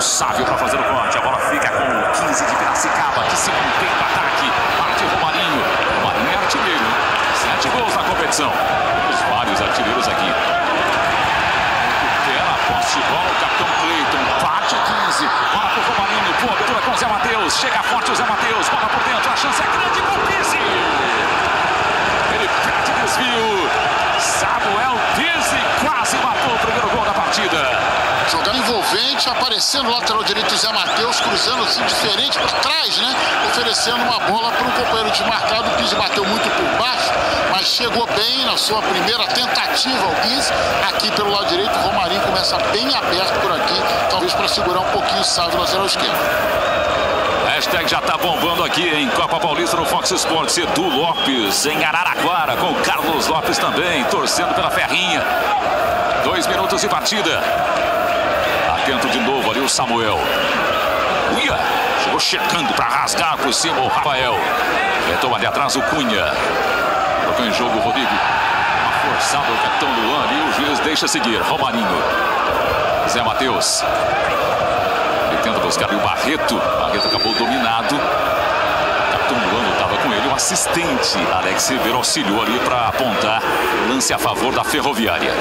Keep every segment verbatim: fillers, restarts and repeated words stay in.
Sávio para fazer o corte. A bola fica com o quinze de Piracicaba, que se mantém no ataque. Parte o Romarinho. Romarinho é artilheiro. Sete gols na competição. Temos vários artilheiros aqui. Recupera a posse de bola. O capitão Cleiton. Parte o quinze. Bola para o Romarinho. Boa abertura com o Zé Matheus. Chega forte o Zé Matheus. Bola por dentro. A chance é grande. Gol Pizzi. Ele perde desvio. Samuel Pizzi quase matou o primeiro gol da partida. Jogando envolvente, aparecendo o lateral direito Zé Matheus, cruzando assim diferente por trás, né? Oferecendo uma bola para um companheiro desmarcado. O Pizzi bateu muito por baixo, mas chegou bem na sua primeira tentativa ao Pizzi. Aqui pelo lado direito, o Romarinho começa bem aberto por aqui, talvez para segurar um pouquinho o Sávio no lateral esquerdo. Hashtag já tá bombando aqui em Copa Paulista no Fox Sports. Edu Lopes em Araraquara, com o Carlos Lopes também, torcendo pela Ferrinha. Dois minutos de partida. Atento de novo ali o Samuel. Uia, chegou checando para rasgar por cima o Rafael. Tentou ali atrás o Cunha. Colocou em jogo o Rodrigo. Uma forçada o capitão Luan ali, o juiz deixa seguir. Romarinho. Zé Matheus. Tenta buscar ali o Barreto. Barreto acabou dominado. O capitão Luan estava com ele. O assistente Alex Ribeiro auxiliou ali para apontar lance a favor da Ferroviária.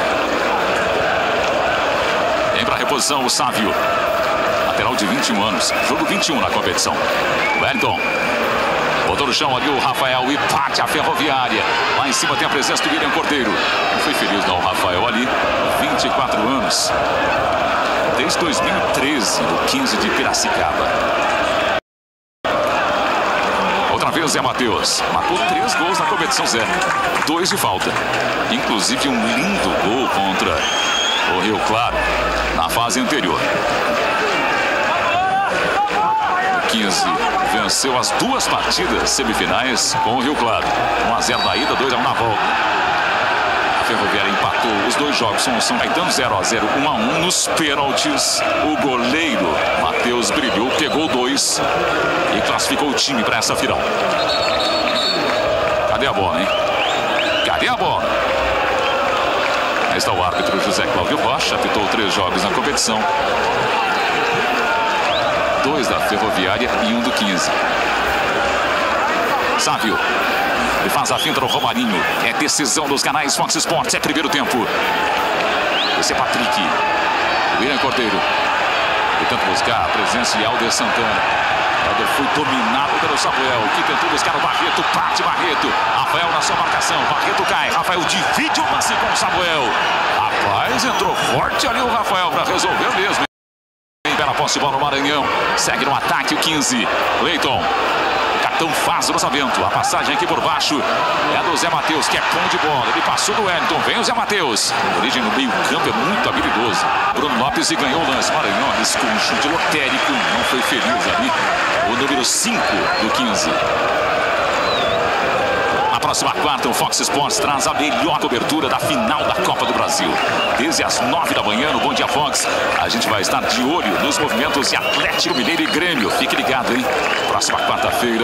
Vem para a reposição o Sávio. Lateral de vinte e um anos. Jogo vinte e um na competição. Wellington. Botou no chão ali o Rafael e parte a Ferroviária. Lá em cima tem a presença do William Cordeiro. Não foi feliz não o Rafael ali. vinte e quatro anos. Desde dois mil e treze, no quinze de Piracicaba. Outra vez Zé Matheus. Marcou três gols na competição, Zé. Dois de falta. Inclusive um lindo gol contra o Rio Claro na fase anterior. O quinze venceu as duas partidas semifinais com o Rio Claro. um a zero na ida, dois a um na volta. A Ferroviária empatou os dois jogos com o São Caetano, zero a zero, um a um. Nos pênaltis, o goleiro Matheus brilhou, pegou dois e classificou o time para essa final. Cadê a bola, hein? Cadê a bola? Aí está o árbitro José Cláudio Rocha, apitou três jogos na competição. Dois da Ferroviária e um do quinze. Sávio. Ele faz a finta no Romarinho. É decisão dos canais Fox Sports. É primeiro tempo. Esse é Patrick. William Cordeiro. Tentando buscar a presença de Alder Santana. Alder foi dominado pelo Samuel, que tentou buscar o Barreto. Parte Barreto. Rafael na sua marcação. Barreto cai. Rafael divide o lance com o Samuel. Rapaz, entrou forte ali o Rafael para resolver mesmo. Bela posse de bola no Maranhão. Segue no ataque o quinze. Cleiton. Capitão faz o lançamento. A passagem aqui por baixo é do Zé Matheus, que é bom de bola. Ele passou do Wellington. Vem o Zé Matheus. Origem no meio campo é muito habilidoso. Bruno Lopes e ganhou o lance. Maranhão arriscou um chute lotérico. Não foi feliz ali. O número cinco do quinze. Na próxima quarta, o Fox Sports traz a melhor cobertura da final da Copa do Brasil. Desde as nove da manhã, no Bom Dia Fox, a gente vai estar de olho nos movimentos de Atlético Mineiro e Grêmio. Fique ligado, hein? Próxima quarta-feira.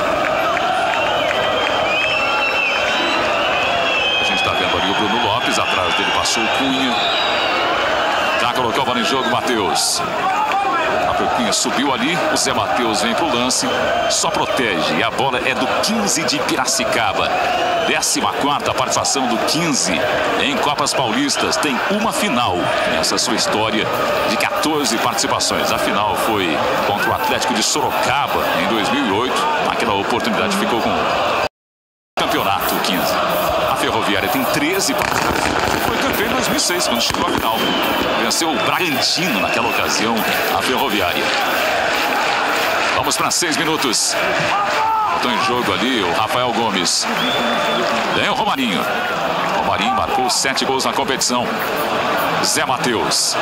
A gente está vendo ali o Bruno Lopes, atrás dele passou o Cunha. Já colocou a bola em jogo, Matheus. O Cunha subiu ali, o Zé Matheus vem pro lance, só protege. E a bola é do quinze de Piracicaba. décima quarta participação do quinze em Copas Paulistas. Tem uma final nessa sua história de quatorze participações. A final foi contra o Atlético de Sorocaba em dois mil e oito. Naquela oportunidade ficou com o campeonato quinze. A Ferroviária tem treze participações. Foi campeão em dois mil e seis, quando chegou à final. Venceu o Bragantino naquela ocasião, a Ferroviária. Vamos para seis minutos. Estou em jogo ali o Rafael Gomes. Vem o Romarinho. Romarinho marcou sete gols na competição. Zé Matheus.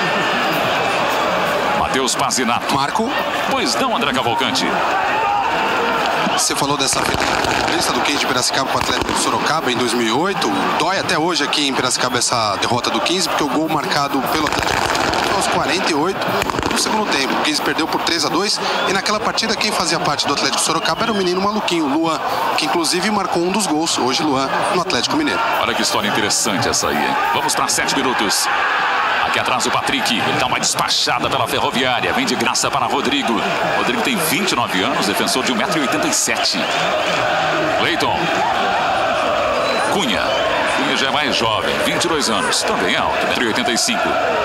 Matheus Pazinato. Marco. Pois não, André Cavalcante. Você falou dessa lista do quinze de Piracicaba com o Atlético de Sorocaba em dois mil e oito. Dói até hoje aqui em Piracicaba essa derrota do quinze, porque o gol marcado pelo Atlético aos quarenta e oito no segundo tempo. O quinze perdeu por três a dois e naquela partida quem fazia parte do Atlético de Sorocaba era o menino maluquinho, Luan, que inclusive marcou um dos gols, hoje Luan, no Atlético Mineiro. Olha que história interessante essa aí, hein? Vamos para sete minutos. Aqui atrás o Patrick, ele dá uma despachada pela Ferroviária, vem de graça para Rodrigo. Rodrigo tem vinte e nove anos, defensor de um metro e oitenta e sete. Cleiton. Cunha. Cunha já é mais jovem, vinte e dois anos, também é alto, um metro e oitenta e cinco.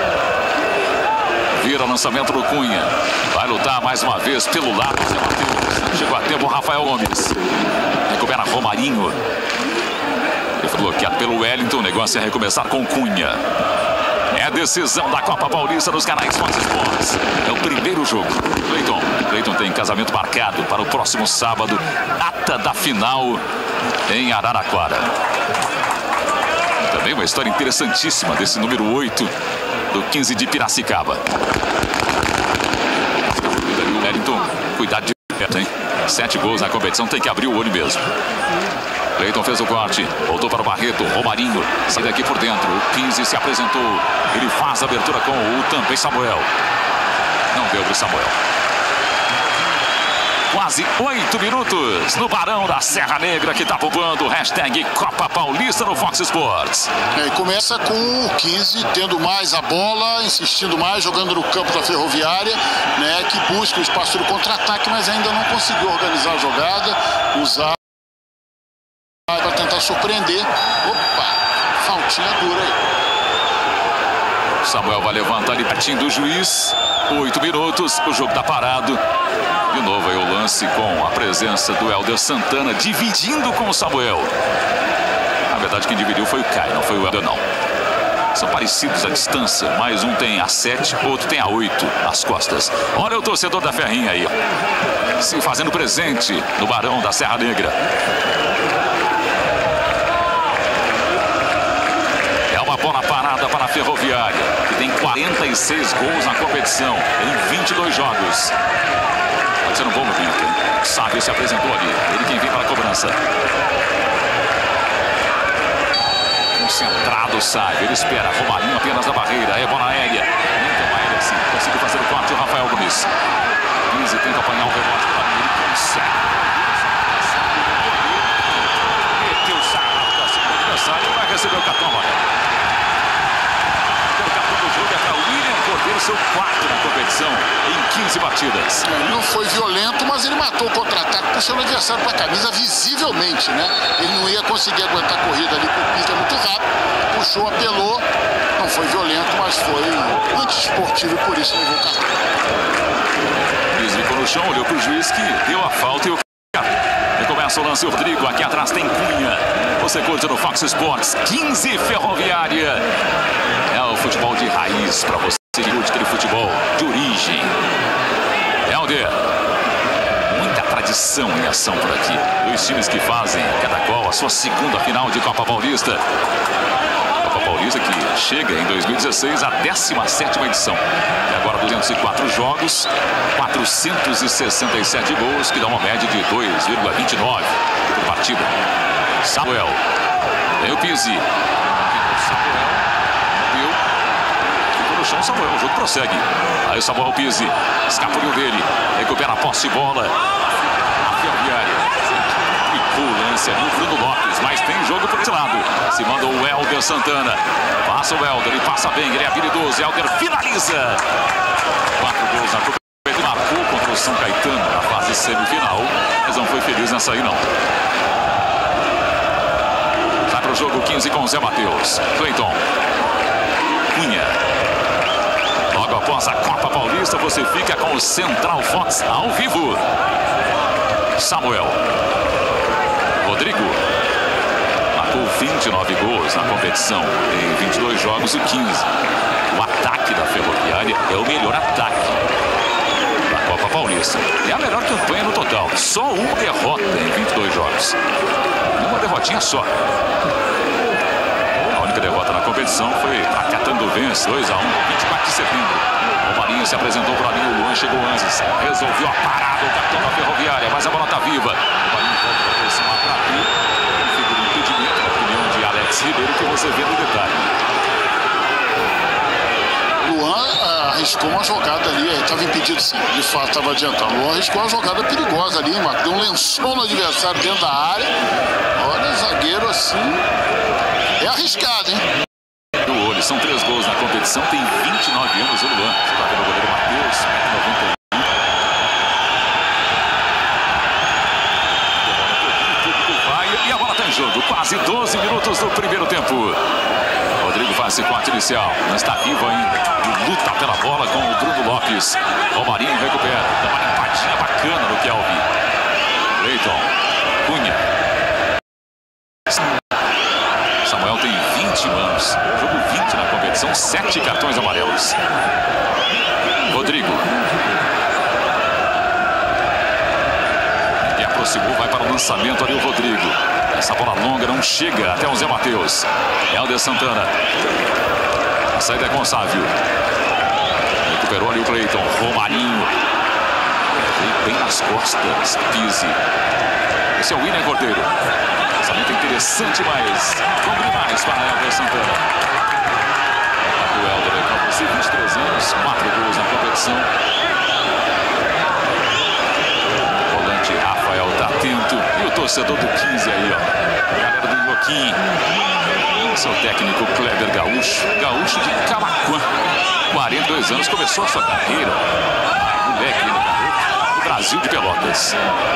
Vira lançamento do Cunha. Vai lutar mais uma vez pelo lado. Chegou a tempo o Rafael Gomes. Recupera Romarinho. Ele foi bloqueado pelo Wellington. O negócio é recomeçar com Cunha. É a decisão da Copa Paulista nos canais Fox Sports. É o primeiro jogo. Cleiton. Cleiton tem casamento marcado para o próximo sábado. Data da final em Araraquara. Também uma história interessantíssima desse número oito do quinze de Piracicaba. Wellington, cuidado de perto, hein? Sete gols na competição, tem que abrir o olho mesmo. Cleiton fez o corte, voltou para o Barreto, Romarinho, sai daqui por dentro, o quinze se apresentou, ele faz a abertura com o também Samuel. Não deu para o Samuel. Quase oito minutos no Barão da Serra Negra, que tá bombando. Hashtag Copa Paulista no Fox Sports. É, começa com o quinze tendo mais a bola, insistindo mais, jogando no campo da Ferroviária, né, que busca o espaço do contra-ataque, mas ainda não conseguiu organizar a jogada, usar para tentar surpreender. Opa, faltinha dura aí. Samuel vai levantar ali pertinho do juiz. Oito minutos, o jogo tá parado. De novo aí o lance com a presença do Helder Santana, dividindo com o Samuel. Na verdade, quem dividiu foi o Caio, não foi o Helder, não. São parecidos a distância, mas um tem a sete, outro tem a oito nas costas. Olha o torcedor da Ferrinha aí, ó, se fazendo presente no Barão da Serra Negra. É uma bola parada para a Ferroviária, que tem quarenta e seis gols na competição, em vinte e dois jogos. Pode ser um bom momento, hein? Sábio se apresentou ali, ele quem vem para a cobrança. Concentrado, Sábio, ele espera, Romarinho apenas na barreira, é bola aérea. Então aérea sim, conseguiu fazer o corte o Rafael Gomes. quinze tenta apanhar o rebote para ele, consegue. Meteu o sarrafo para cima do adversário, vai receber o cartão amarelo. O cartão do jogo é para William Cordeiro, seu quarto na competição, em quinze batidas. Ele não foi violento, mas ele matou o contra-ataque, puxando o adversário para a camisa visivelmente, né? Ele não ia conseguir aguentar a corrida ali, porque o Pisa é muito rápido, puxou, apelou, não foi violento, mas foi antiesportivo e por isso levou o cartão. Pisa ficou no chão, olhou para o juiz que deu a falta e o e começa o lance, o Rodrigo, aqui atrás tem Cunha. Você curte no Fox Sports, quinze Ferroviária. É o futebol de raiz para você que curte aquele futebol de origem. Helder, muita tradição em ação por aqui. Dois times que fazem, cada qual, a sua segunda final de Copa Paulista. Copa Paulista que chega em dois mil e dezesseis a décima sétima edição. E agora duzentos e quatro jogos, quatrocentos e sessenta e sete gols, que dá uma média de dois vírgula vinte e nove por partida. Samuel, tem o Pizzi. Samuel, deu. Ficou no chão, Samuel, o jogo prossegue. Aí o Samuel Pizzi, escapuliu dele, recupera a posse de bola. A Ferroviária. E o lance ali, o Bruno Lopes, mas tem jogo por esse lado. Se manda o Helder Santana. Passa o Helder, ele passa bem, ele é habilidoso. Helder finaliza. Quatro gols na Copa. Ele marcou contra o São Caetano na fase semifinal, mas não foi feliz nessa aí, não. Vai para o jogo quinze com o Zé Matheus. Cleiton. Cunha. Logo após a Copa Paulista, você fica com o Central Fox ao vivo. Samuel. Rodrigo. Marcou vinte e nove gols na competição em vinte e dois jogos e quinze. O ataque da Ferroviária é o melhor ataque da Copa Paulista. É a melhor campanha no total. Só uma derrota em vinte e dois jogos. Uma derrotinha só. A única derrota na competição foi para Catanduvense, dois a um, vinte e quatro de setembro. O Marinho se apresentou para ali, o Luan chegou antes. Resolveu a parada, o cartão da Ferroviária, mas a bola está viva. O Marinho volta para aproximar para abrir. Configura o impedimento, na opinião de Alex Ribeiro, que você vê no detalhe. Luan arriscou uma jogada ali, estava impedido sim, de fato estava adiantando. Luan arriscou uma jogada perigosa ali, deu um lençol no adversário dentro da área. Olha, zagueiro assim, é arriscado, hein? O olho, são três gols na competição, tem vinte e nove anos o Luan. Você tá vendo o goleiro Matheus, noventa e um. E a bola está em jogo, quase doze minutos do primeiro tempo. Rodrigo faz esse corte inicial, não está vivo ainda. E luta pela bola com o Bruno Lopes. Romarinho recupera, dá uma limpadinha bacana no Kelvin. Leiton, Cunha. Samuel tem vinte anos, jogo vinte na competição, sete cartões amarelos. Rodrigo. E aproximou, vai para o lançamento ali o Rodrigo. Essa bola longa não chega até o Zé Matheus. Helder Santana. A saída é com o Sávio. Recuperou ali o Cleiton. Romarinho. Veio bem nas costas. Pise. Esse é o William Cordeiro. Lançamento interessante, mas bom demais para Helder Santana. O Helder acabou com vinte e três anos, quatro gols na competição. O volante Rafael está atento. E o torcedor do quinze aí, ó. Galera do Joaquim. Seu técnico Kleber Gaúcho. Gaúcho de Camaquã. quarenta e dois anos, começou a sua carreira. Ah, moleque, no Brasil de Pelotas.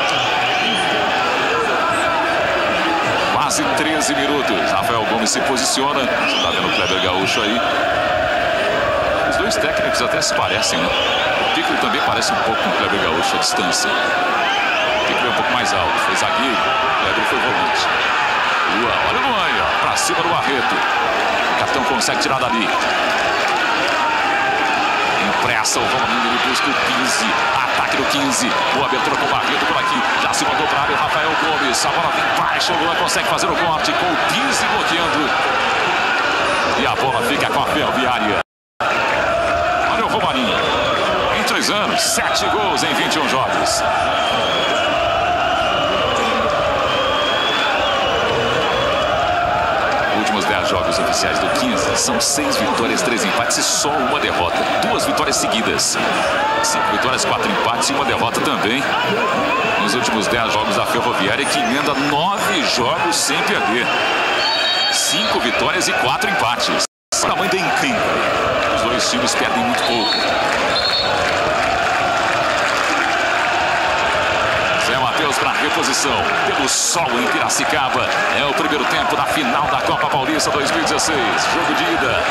Quase treze minutos. Rafael Gomes se posiciona. Você está vendo o Kleber Gaúcho aí. Os dois técnicos até se parecem, né? O Piccoli também parece um pouco com o Kleber Gaúcho à distância. O Piccoli é um pouco mais alto. Foi zagueiro. O Kleber foi volante. Lua, olha o Luan aí, ó. Pra cima do Barreto. O capitão consegue tirar dali. Impressa o Romarinho, ele busca o quinze. Ataque do quinze. Boa abertura com o Barreto por aqui. Já se mandou para área o Rafael Gomes. A bola vem baixa. O Luan consegue fazer o corte com o quinze bloqueando. E a bola fica com a Ferroviária. Olha o Romarinho. Em três anos, sete gols em vinte e um jogos. Últimos dez jogos oficiais do quinze são seis vitórias, três empates e só uma derrota. Duas vitórias seguidas. Cinco vitórias, quatro empates e uma derrota também. Nos últimos dez jogos da Ferroviária, que emenda nove jogos sem perder. Cinco vitórias e quatro empates. O tamanho da encrenca. Os dois times perdem muito pouco. Zé Matheus para reposição. Pelo sol em Piracicaba. É o primeiro tempo da final da Copa Paulista dois mil e dezesseis. Jogo de ida.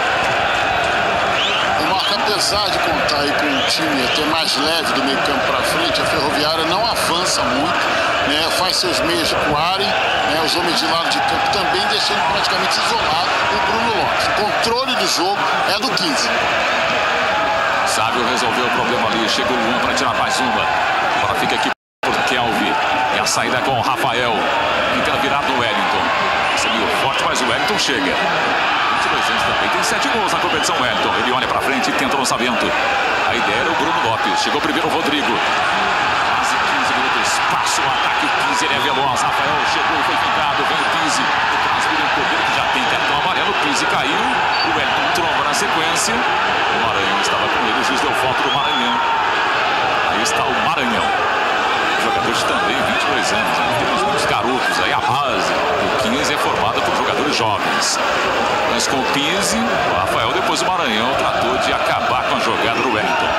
O Marco, apesar de contar aí com um time até mais leve do meio campo para frente, a Ferroviária não avança muito, né? Faz seus meios recuarem, né? Os homens de lado de campo também deixando praticamente isolado o Bruno Lopes. O controle do jogo é do quinze. Sávio resolveu o problema ali. Chega o Luan para tirar mais uma. Agora fica aqui por Kelvin. E a saída é com o Rafael. Tentando virar no Wellington. Seguiu forte, mas o Wellington chega. vinte e dois anos também. Tem sete gols na competição, Wellington. Ele olha para frente e tenta o lançamento. A ideia era o Bruno Lopes. Chegou primeiro o Rodrigo. Quase quinze minutos. Passa o ataque. O quinze, ele é veloz. Rafael chegou e foi pintado. Vem o quinze. O Trasmir em Cordeiro, que já tem cartão amarelo. O quinze caiu. O Wellington tromba na sequência. O Maranhão estava com ele. O juiz deu foto do Maranhão. Aí está o Maranhão. Jogadores também, vinte e dois anos. Né? Temos muitos garotos aí, a base. O quinze é formada por jogadores jovens. Mas com o quinze, o Rafael, depois o Maranhão, tratou de acabar com a jogada do Wellington.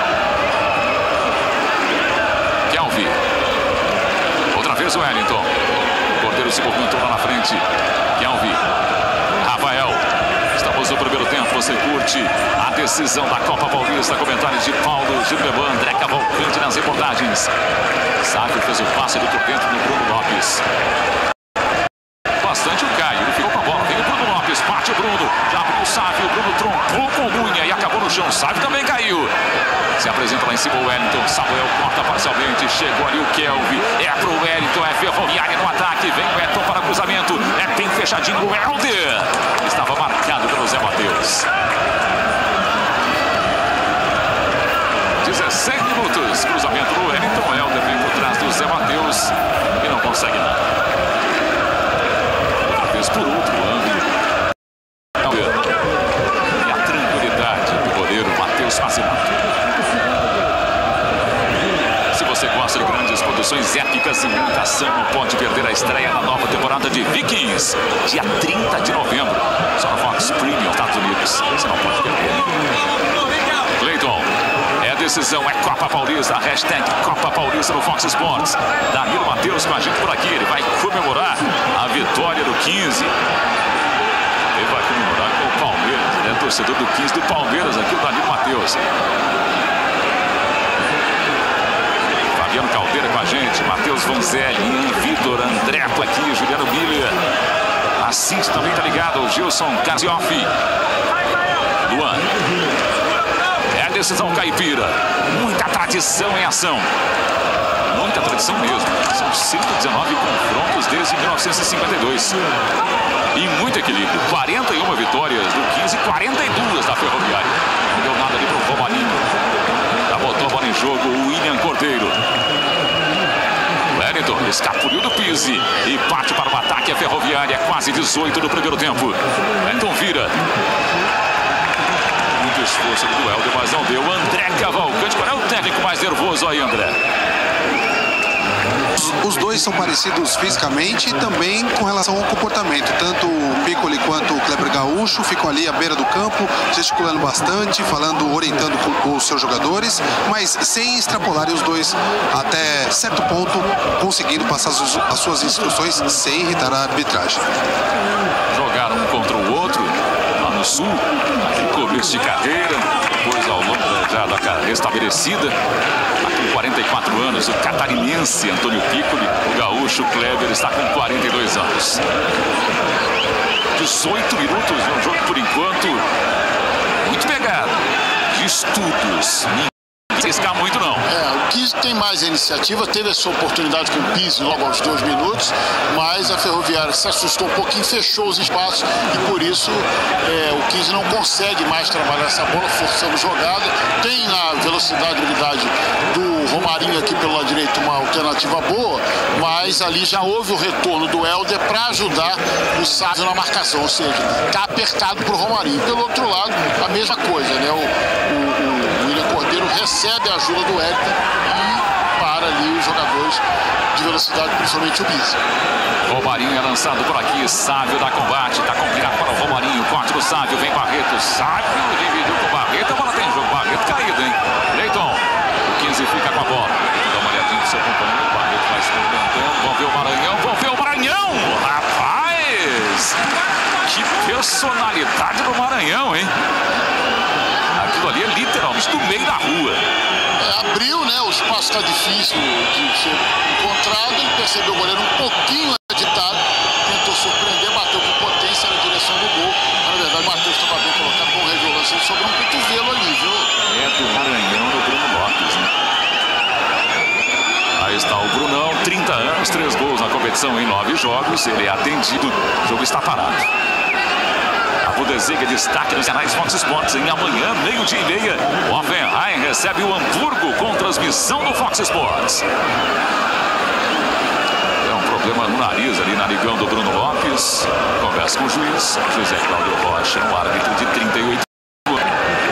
Kelvin. Outra vez o Wellington. O Cordeiro se movimentou lá na frente. Kelvin. Rafael. Estamos no primeiro tempo. Você curte a decisão da Copa Paulista. Comentários de Paulo Gilberman, André Cavalcante nas reportagens. Sávio fez o passe ali por dentro do Bruno Lopes. Bastante o Caio. Ele ficou com a bola. Vem o Bruno Lopes. Parte o Bruno. Já abriu o Sávio. O Bruno trompou com o Cunha e acabou no chão. Sávio também caiu. Se apresenta lá em cima o Wellington. Samuel corta parcialmente. Chegou ali o Kelvin. É pro Wellington. É Ferroviária no ataque. Vem o Eton para cruzamento. É bem fechadinho o Helder. Estava marcado pelo Zé Matheus. dezesseis minutos. Cruzamento do Wellington. Helder vem por trás do Zé Matheus e não consegue nada. Outra vez por outro ângulo. E a tranquilidade do goleiro Matheus Fascinato. Se você gosta de grandes produções, atuações épicas e muita ação. Não pode perder a estreia na nova temporada de Vikings, dia trinta de novembro. Só na Fox Premium, Estados Unidos. Você não pode perder. Clayton. É decisão, é Copa Paulista. Hashtag Copa Paulista no Fox Sports. Danilo Matheus com a gente por aqui. Ele vai comemorar a vitória do quinze. Ele vai comemorar com o Palmeiras. Ele é torcedor do quinze do Palmeiras aqui, o Danilo Matheus. Fabiano Caldeira com a gente. Matheus Vanzelli, Vitor André aqui, Juliano Miller. A Cinti também tá ligado. O Gilson Casiofi. Luan. É a decisão caipira. Muita tradição em ação. Muita tradição mesmo. São cento e dezenove confrontos desde mil novecentos e cinquenta e dois. E muito equilíbrio. quarenta e uma vitórias do quinze, quarenta e duas da Ferroviária. Não deu nada ali pro Romarinho. Já botou a bola em jogo o William Cordeiro. Wellington escapuliu do Pise e parte para o ataque. A Ferroviária, quase dezoito no primeiro tempo. Wellington vira. Muito esforço do Helder, mas não deu. André Cavalcante, qual é o técnico mais nervoso aí, André? Os dois são parecidos fisicamente e também com relação ao comportamento. Tanto o Piccoli quanto o Kleber Gaúcho ficam ali à beira do campo, gesticulando bastante, falando, orientando com os seus jogadores, mas sem extrapolarem os dois até certo ponto, conseguindo passar as suas instruções sem irritar a arbitragem. Jogaram um contra o outro lá no Sul, aquele começo de carreira, depois ao longo já da carreira estabelecida. Com quarenta e quatro anos, o catarinense Antônio Piccoli, o gaúcho Kleber está com quarenta e dois anos. dezoito minutos de um jogo por enquanto muito pegado, de estudos. Não arriscar muito não. É, o quinze tem mais a iniciativa, teve a sua oportunidade com o Pise logo aos dois minutos, mas a Ferroviária se assustou um pouquinho, fechou os espaços e por isso é, o quinze não consegue mais trabalhar essa bola, forçando jogada. Tem na velocidade e habilidade do Romarinho aqui pelo lado direito uma alternativa boa, mas ali já houve o retorno do Helder para ajudar o Sávio na marcação, ou seja, está apertado para o Romarinho. Pelo outro lado, a mesma coisa, né? O, o, o William Cordeiro recebe a ajuda do Helder e para ali os jogadores de velocidade, principalmente o Pise. Romarinho é lançado por aqui, Sávio dá combate, está complicado para o Romarinho, corte do Sávio, vem Barreto, Sávio dividiu com o Barreto, a bola tem jogo, Barreto caído, hein? Leiton, o quinze fica com a bola, dá uma olhadinha no seu companheiro, o Barreto vai se movimentando, vão ver o Maranhão, vão ver o Maranhão, rapaz! Que personalidade do Maranhão, hein? Aquilo ali é literalmente do meio da rua. É, abriu, né? O espaço está difícil de ser encontrado. Ele percebeu o goleiro um pouquinho agitado, tentou surpreender, bateu com potência na direção do gol. Na verdade, o Matheus estava bem colocado com o revelação sobre um cotovelo ali, viu? É do Maranhão no Bruno Lopes, né? Aí está o Brunão, trinta anos, três gols na competição em nove jogos. Ele é atendido, o jogo está parado. O Desenha destaque nos canais Fox Sports em amanhã, meio-dia e meia. O Hoffenheim recebe o Hamburgo com transmissão do Fox Sports. É um problema no nariz ali na ligão do Bruno Lopes. Conversa com o juiz, José Cláudio Rocha, um árbitro de trinta e oito anos.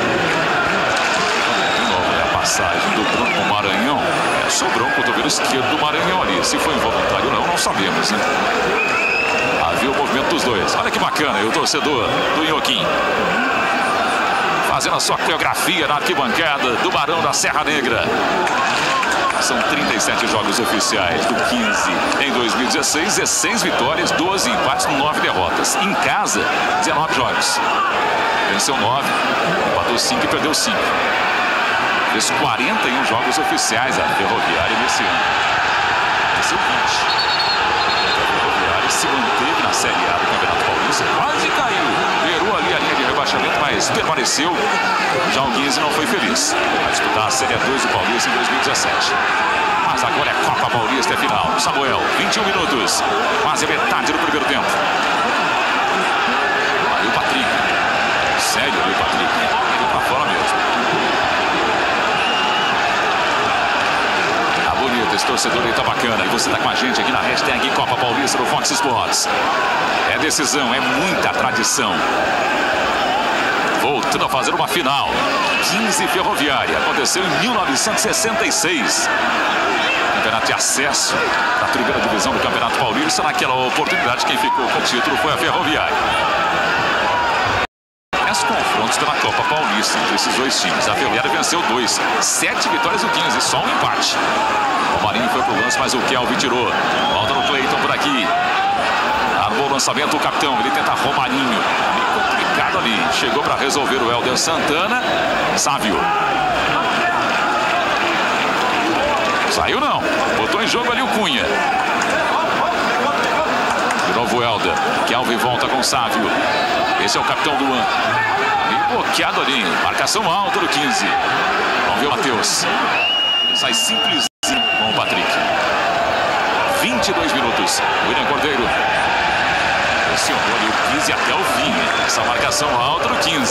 De novo, é a passagem do Bruno com o Maranhão. É, sobrou um cotovelo esquerdo do Maranhão ali. Se foi involuntário ou não, não sabemos, né? Viu o movimento dos dois. Olha que bacana, e o torcedor do Inhoquim fazendo a sua coreografia na arquibancada do Barão da Serra Negra. São trinta e sete jogos oficiais do quinze em dois mil e dezesseis, dezesseis vitórias, doze empates, nove derrotas. Em casa, dezenove jogos. Venceu nove, empatou cinco e perdeu cinco. Fez quarenta e um jogos oficiais a Ferroviária nesse ano. Venceu vinte. Se manteve na Série A do Campeonato Paulista, quase caiu, virou ali a linha de rebaixamento, mas permaneceu. Já o quinze não foi feliz. Vai disputar a Série dois do Paulista em dois mil e dezessete. Mas agora é Copa Paulista, é final. Samuel, vinte e um minutos, quase a metade do primeiro tempo. Aí o Patrick, sério ali o Patrick, ele pra fora mesmo. Esse torcedor aí tá bacana. E você tá com a gente aqui na hashtag Copa Paulista do Fox Sports. É decisão, é muita tradição. voltando a fazer uma final. quinze Ferroviária. Aconteceu em mil novecentos e sessenta e seis. Campeonato de acesso da primeira divisão do Campeonato Paulista. Naquela oportunidade, quem ficou com o título foi a Ferroviária. Os confrontos pela Copa Paulista entre esses dois times. A Ferroviária venceu dois. Sete vitórias do quinze, só um empate. O Marinho foi pro lance, mas o Kelvin tirou. Volta no Cleiton por aqui. Armou o lançamento o capitão. Ele tenta Romarinho. Meio complicado ali. Chegou para resolver o Helder Santana. Sávio. Saiu não. Botou em jogo ali o Cunha. De novo o Helder. Kelvin volta com o Sávio. Esse é o capitão do Luan. Meio bloqueado ali. Marcação alta do quinze. Vamos ver o Matheus. Sai simplesinho com o Patrick. vinte e dois minutos. William Cordeiro. Pressionou ali o quinze até o fim. Essa marcação alta do quinze.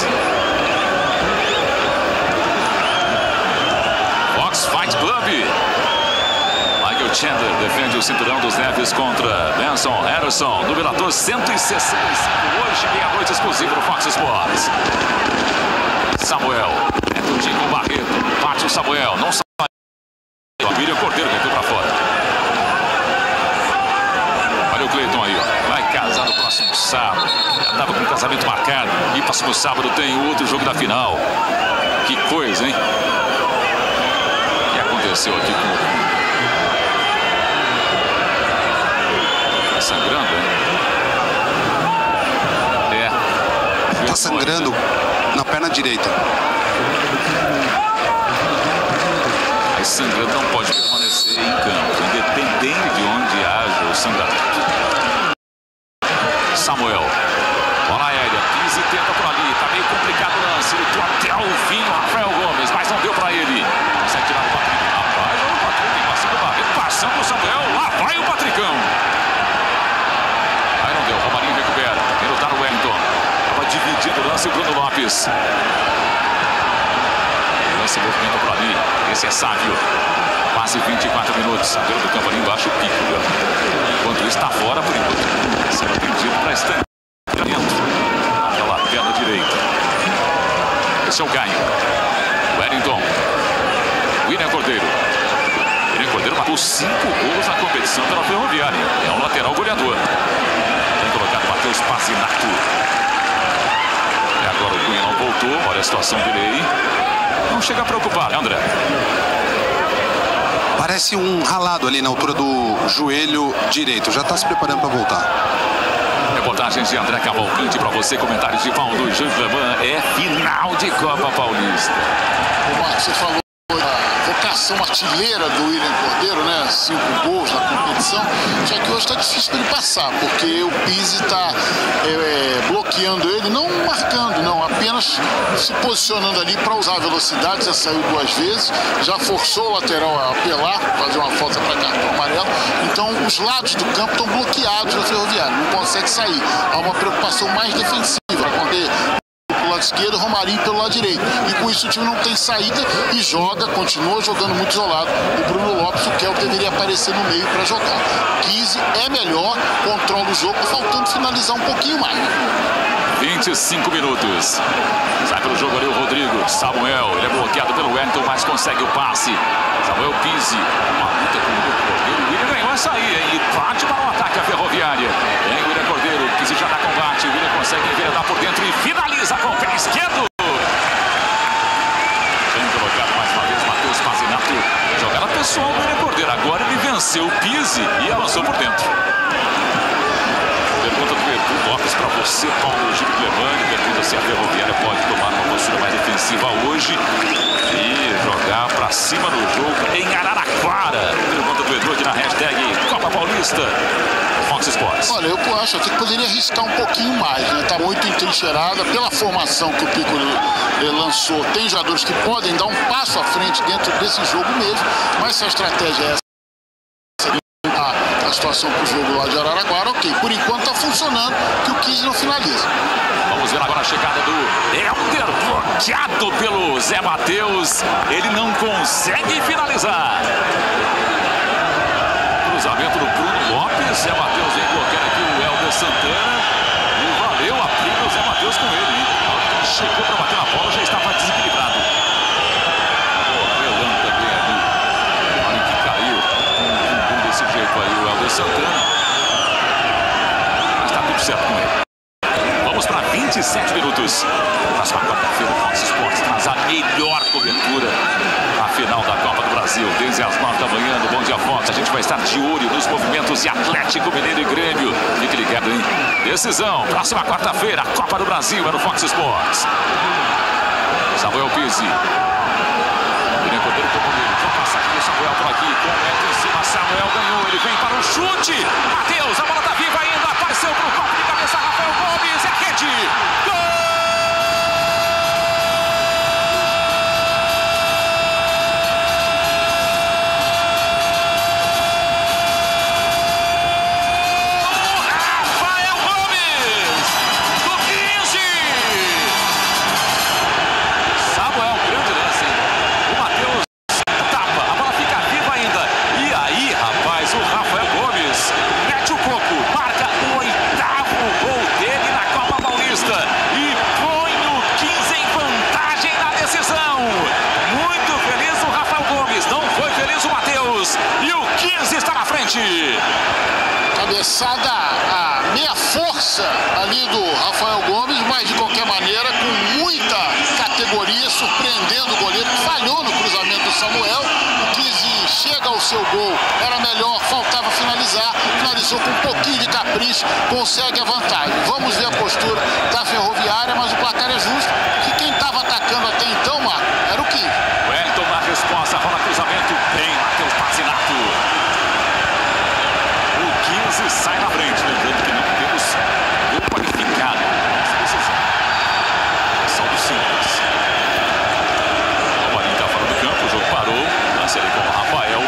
Fox Fight Club. Michael Chandler defende o cinturão dos Neves contra Benson Harrison. No Bellator cento e sessenta e cinco. Hoje, meia-noite, exclusivo no Fox Sports. Samuel. É tudinho com o Barreto. Bate o Samuel. Não sai. O William Cordeiro meteu pra fora. Olha o Cleiton aí, ó. Vai casar no próximo sábado. Já tava com o casamento marcado. E próximo sábado tem outro jogo da final. Que coisa, hein? O que aconteceu aqui com o... sangrando, hein? É. Tá sangrando na perna direita. Mas sangrando não pode permanecer em campo, independente de onde haja o sangramento. Samuel. Bola aérea. quinze tenta por ali. Tá meio complicado o lance. Lutou até o fim o Rafael Gomes, mas não deu pra ele. Consegue tirar o Patrick. Rapaz, o Patrick passando o Barreto. Passando o Samuel. Lá vai o Patricão. O Romarinho recupera. Tem lutar o Wellington. Estava dividido o lance o Bruno Lopes. O lance movimenta por ali. Esse é Sávio. Quase vinte e quatro minutos. A beira do campo ali embaixo o pico. Viu? Enquanto isso está fora por enquanto. Sendo atendido para estranhamento. Pela perna direita. Esse é o Caio. Wellington. William Cordeiro. William Cordeiro matou cinco gols na competição pela Ferroviária. É um lateral goleador. Colocado Matheus Pazinato. E agora o Cunha não voltou. Olha a situação dele aí. Não chega a preocupar, né, André? Parece um ralado ali na altura do joelho direito. Já está se preparando para voltar. Reportagens de André Cavalcante para você. Comentários de Paulo do Júlio Leman. É final de Copa Paulista. O Marcos, você falou da vocação artilheira do William Cordeiro, né? Cinco gols na competição. Só que hoje está difícil para ele passar, porque o Pizzi está é, é, bloqueando ele, não marcando, não, apenas se posicionando ali para usar a velocidade. Já saiu duas vezes, já forçou o lateral a apelar, fazer uma falta para cartão amarelo. Então, os lados do campo estão bloqueados na Ferroviária, não consegue sair. Há uma preocupação mais defensiva, quando pelo lado esquerdo, Romarinho pelo lado direito. E com isso o time não tem saída e joga, continua jogando muito isolado. O Bruno Lopes, o Kelvin deveria aparecer no meio para jogar. quinze é melhor, controla o jogo, faltando finalizar um pouquinho mais. vinte e cinco minutos. Sai pelo jogo ali o Rodrigo. Samuel, ele é bloqueado pelo Wellington, mas consegue o passe. Samuel Pizzi. Uma luta com o Cordeiro. O William ganhou essa aí, hein? E bate para o ataque a Ferroviária. Tem o William Cordeiro, Pizzi já dá combate. O William consegue enveredar por dentro e finaliza com o pé esquerdo. Bem colocado mais uma vez, Matheus Pazinato. Jogada pessoal do William Cordeiro. Agora ele venceu o Pizzi e avançou por dentro. Pergunta do Edu Lopes para você, Paulo Gil Clemani. Pergunta se a Ferroviária pode tomar uma postura mais defensiva hoje e jogar para cima do jogo em Araraquara. Pergunta do Edu aqui na hashtag Copa Paulista. Fox Sports. Olha, eu acho até que poderia arriscar um pouquinho mais, né? Tá muito entrincheirada pela formação que o Pico lançou. Tem jogadores que podem dar um passo à frente dentro desse jogo mesmo, mas se a estratégia é essa, a situação para o jogo lá de Araraquara, ok. Por enquanto está funcionando, que o quinze não finaliza. Vamos ver agora a chegada do Helder, bloqueado pelo Zé Matheus. Ele não consegue finalizar. Cruzamento do Bruno Lopes. Zé Matheus vem bloqueando aqui o Helder Santana. E valeu a briga do Zé Matheus com ele. chegou para bater na bola, já estava desequilibrado. Relando também ali. Olha que caiu. Um bumbum desse jeito aí, o Helder Santana. Mas está tudo certo com ele. Vamos para vinte e sete minutos. Próxima quarta-feira, o Fox Sports traz a melhor cobertura. A final da Copa do Brasil, desde as nove da manhã, no Bom Dia Fox. A gente vai estar de olho nos movimentos de Atlético Mineiro e Grêmio. Fique ligado, hein? Decisão, próxima quarta-feira, a Copa do Brasil é no Fox Sports. Samuel Pizzi. William Cordeiro tocou nele. Já passa aqui o Samuel por aqui. Com o Neto em cima, Samuel ganhou. Ele vem para o chute. Matheus, a bola está viva ainda. Apareceu para o copo de cabeça, Rafael Gomes. É a rede. Gol! Cabeçada a meia força ali do Rafael Gomes, mas de qualquer maneira com muita categoria, surpreendendo o goleiro que falhou no cruzamento do Samuel. O quinze chega ao seu gol, era melhor, faltava finalizar, finalizou com um pouquinho de capricho, consegue a vantagem. Vamos ver a postura da Ferroviária, mas o placar é justo, que quem estava atacando até então, Marco, era o quinze. Wellington na resposta, rola cruzamento, bem, Matheus Pazinato. quinze sai na frente, lembrando que não temos gol qualificado. Só do simples. O Marinho está fora do campo, o jogo parou. Lance ali com o Rafael.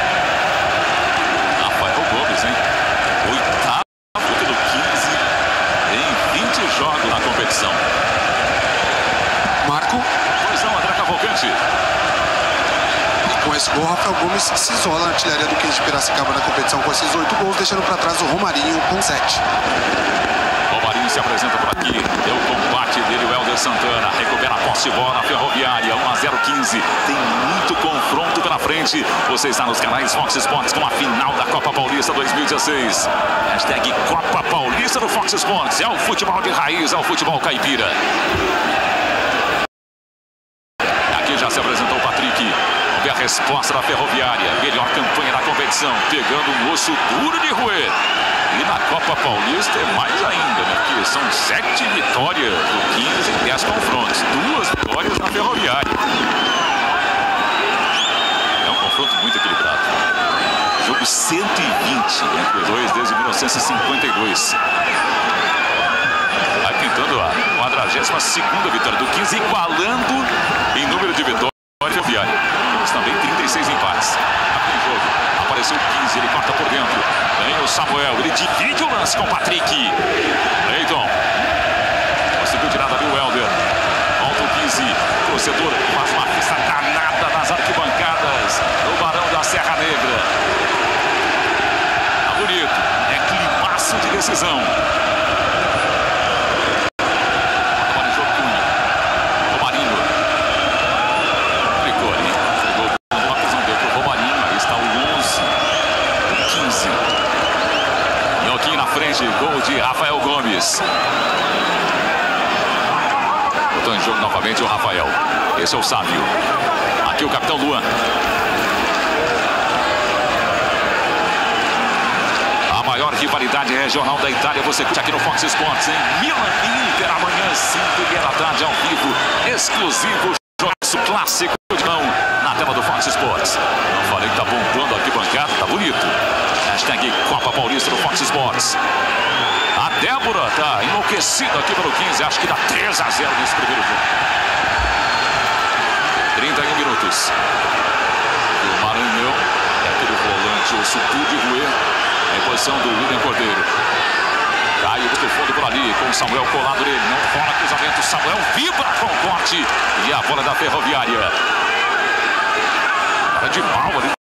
Rafael Gomes, hein? Oitavo do quinze em vinte jogos na competição. Marco. Pois não, André Cavalcante. Com esse gol, Rafael Gomes se isola na artilharia do quinze de Piracicaba na competição com esses oito gols, deixando para trás o Romarinho com sete. Romarinho se apresenta por aqui, deu o combate dele, o Helder Santana, recupera a posse de bola na Ferroviária, um a zero quinze, tem muito confronto pela frente. Você está nos canais Fox Sports com a final da Copa Paulista dois mil e dezesseis. Hashtag Copa Paulista do Fox Sports, é o futebol de raiz, é o futebol caipira. Aqui já se apresentou o Patrick. A resposta da Ferroviária, melhor campanha da competição, pegando um osso duro de roer. E na Copa Paulista é mais ainda, né? Porque são sete vitórias do quinze em dez confrontos, duas vitórias na Ferroviária. É um confronto muito equilibrado. Jogo cento e vinte entre os dois desde mil novecentos e cinquenta e dois. Vai tentando a quadragésima segunda vitória do quinze, igualando em número de vitórias a Ferroviária. Também trinta e seis empates. Aqui no jogo, apareceu o quinze, ele corta por dentro. Vem o Samuel, ele divide o lance com o Patrick. Leiton. Conseguiu tirar ali o Helder. Volta o quinze. Torcedor faz uma festa danada nas arquibancadas do Barão da Serra Negra. Tá bonito. É climaço de decisão. Gol de Rafael Gomes. Botou em jogo novamente o Rafael. Esse é o Sávio. Aqui o capitão Luan. A maior rivalidade regional da Itália você curte aqui no Fox Sports, hein? Milan e Inter amanhã, cinco e meia da tarde, ao vivo. Exclusivo jogo clássico de mão na tela do Fox Sports. Não falei que tá bombando aqui bancada, tá bonito. Hashtag Copa Paulista do Fox Sports. A Débora tá enlouquecida aqui pelo quinze. Acho que dá três a zero nesse primeiro jogo. trinta e um minutos. O Maranhão é aquele volante, o Sutu de Rue, em posição do William Cordeiro. Caiu do fundo por ali, com o Samuel colado nele. Não fora cruzamento. Samuel vibra com o corte. E a bola da Ferroviária. Cara de mal ali.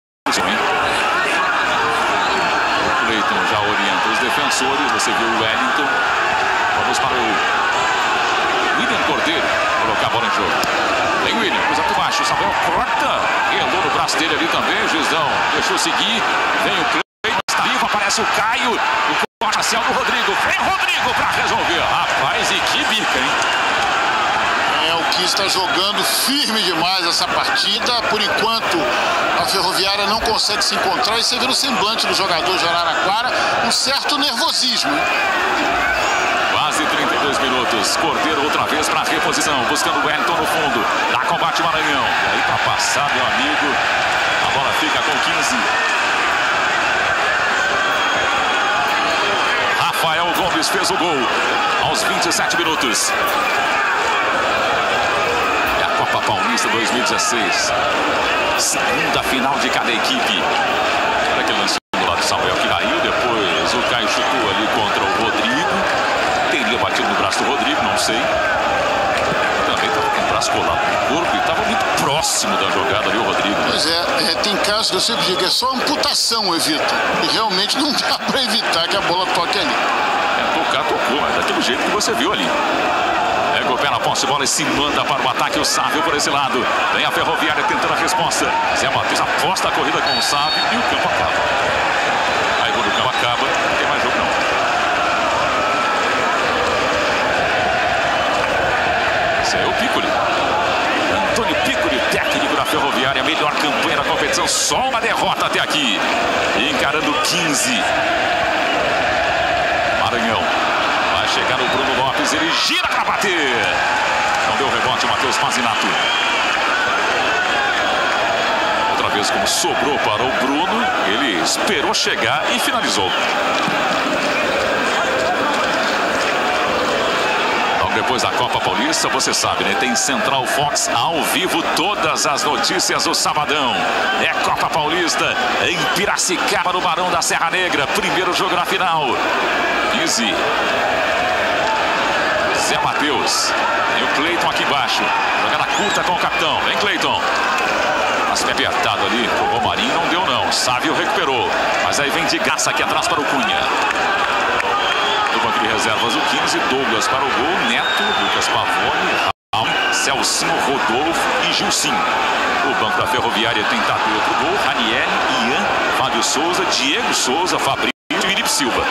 O Leiton já orienta os defensores. Você viu o Wellington. Vamos para o William Cordeiro. Samuel corta. Relou no braço dele ali também, Gizão. Deixou seguir. Vem o Cleiton, está vivo, aparece o Caio. O corte parcial do Rodrigo. Vem o Rodrigo para resolver. Rapaz, e que bica, hein? É, o que está jogando firme demais essa partida. Por enquanto, a Ferroviária não consegue se encontrar. E você vê no semblante do jogador de Araraquara um certo nervosismo. Quase trinta e dois minutos. Cordeiro outra vez para a reposição. Buscando o Wellington no fundo. Dá combate Maranhão. E aí para passar, meu amigo. A bola fica com quinze. Rafael Gomes fez o gol aos vinte e sete minutos. É a Copa Paulista dois mil e dezesseis. Segunda final de cada equipe. Olha aquele lance do lado do Samuel que caiu. Depois o Caio chutou ali contra o Rodrigo. Teria batido no braço do Rodrigo, não sei. Também estava com o braço colado no corpo e estava muito próximo da jogada ali o Rodrigo. Pois é, é, tem casos que eu sempre digo, é só amputação, evita. E realmente não dá para evitar que a bola toque ali. É, tocar, tocou, mas daquele jeito que você viu ali. Pega o pé na posse, bola e se manda para o ataque. O Sávio por esse lado. Vem a Ferroviária tentando a resposta. Zé Matheus aposta a corrida com o Sávio e o campo acaba. Aí quando o campo acaba, não tem mais jogo não. Esse é o Piccoli. Antônio Piccoli, técnico da Ferroviária. Melhor campanha da competição. Só uma derrota até aqui. Encarando quinze. Maranhão. Vai chegar no Bruno Lopes. Ele gira para bater. Não deu rebote, Matheus Mazinato. Outra vez como sobrou para o Bruno. Ele esperou chegar e finalizou. Depois da Copa Paulista, você sabe, né? Tem Central Fox ao vivo, todas as notícias do sabadão. É Copa Paulista em Piracicaba, no Barão da Serra Negra. Primeiro jogo na final. Easy. Zé Matheus. E o Cleiton aqui embaixo. Jogada curta com o capitão. Vem, Cleiton. Mas bem apertado ali. O Romarinho não deu, não. Sávio recuperou. Mas aí vem de Gaça aqui atrás para o Cunha. Do banco de reservas, o quinze, Douglas para o gol, Neto, Lucas Pavone, Raul, Celcinho, Rodolfo e Gilcinho. O banco da Ferroviária tem tentado outro gol, Raniel, Ian, Fábio Souza, Diego Souza, Fabrício e Felipe Silva.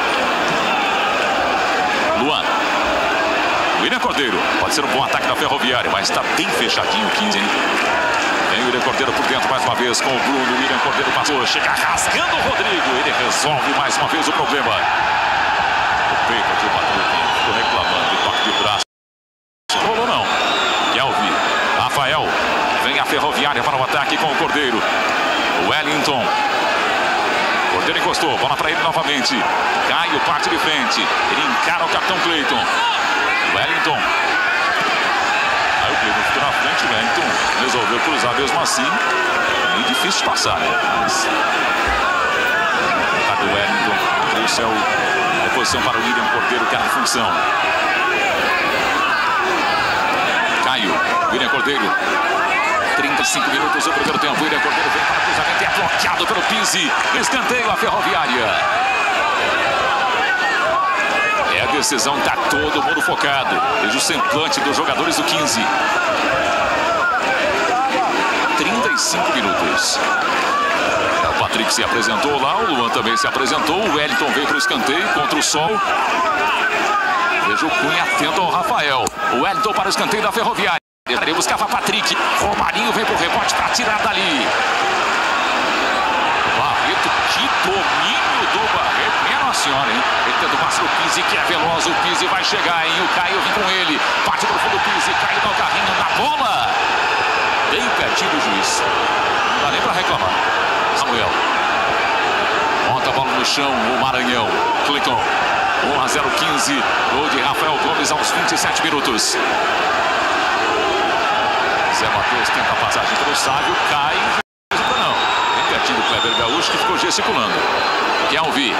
Luan. William Cordeiro, pode ser um bom ataque da Ferroviária, mas está bem fechadinho o quinze, hein? Vem o William Cordeiro por dentro mais uma vez com o Bruno. William Cordeiro passou, chega rasgando o Rodrigo. Ele resolve mais uma vez o problema. Peito aqui, o Patrick ficou reclamando de toque de braço. Não rolou não. Kelvin, Rafael, vem a Ferroviária para o ataque com o Cordeiro. Wellington. Cordeiro encostou, bola para ele novamente. Caio parte de frente. Ele encara o capitão Cleiton. Wellington. Aí o Cleiton ficou na frente, o Wellington resolveu cruzar mesmo assim. É meio difícil de passar, né? Mas... Tá do Wellington. Esse é o... Posição para o William Cordeiro, que era a função. Caio, William Cordeiro. trinta e cinco minutos do primeiro tempo. William Cordeiro vem para o cruzamento e é bloqueado pelo Pizzi. Escanteio a Ferroviária. É a decisão, está todo mundo focado. Veja o semblante dos jogadores do quinze. trinta e cinco minutos. O Patrick se apresentou lá, o Luan também se apresentou, o Wellington veio para o escanteio contra o Sol. Veja o Cunha atento ao Rafael. O Wellington para o escanteio da Ferroviária. Ele buscava Patrick. Romarinho vem para o rebote para tirar dali. Barreto, que domínio do Barreto. Minha nossa senhora, hein? Ele tenta o passe do Pizzi, que é veloz. O Pizzi vai chegar, hein? O Caio vem com ele. Parte para o fundo do Pizzi, cai no carrinho na bola. Bem pertinho do juiz. Não dá nem para reclamar. Samuel. Monta a bola no chão, o Maranhão. Cleiton. um a zero, quinze. Gol de Rafael Gomes aos vinte e sete minutos. Zé Matheus tenta a passagem pelo Sávio. Cai. Não. Bem pertinho do Kleber Gaúcho, que ficou gesticulando. Kelvin.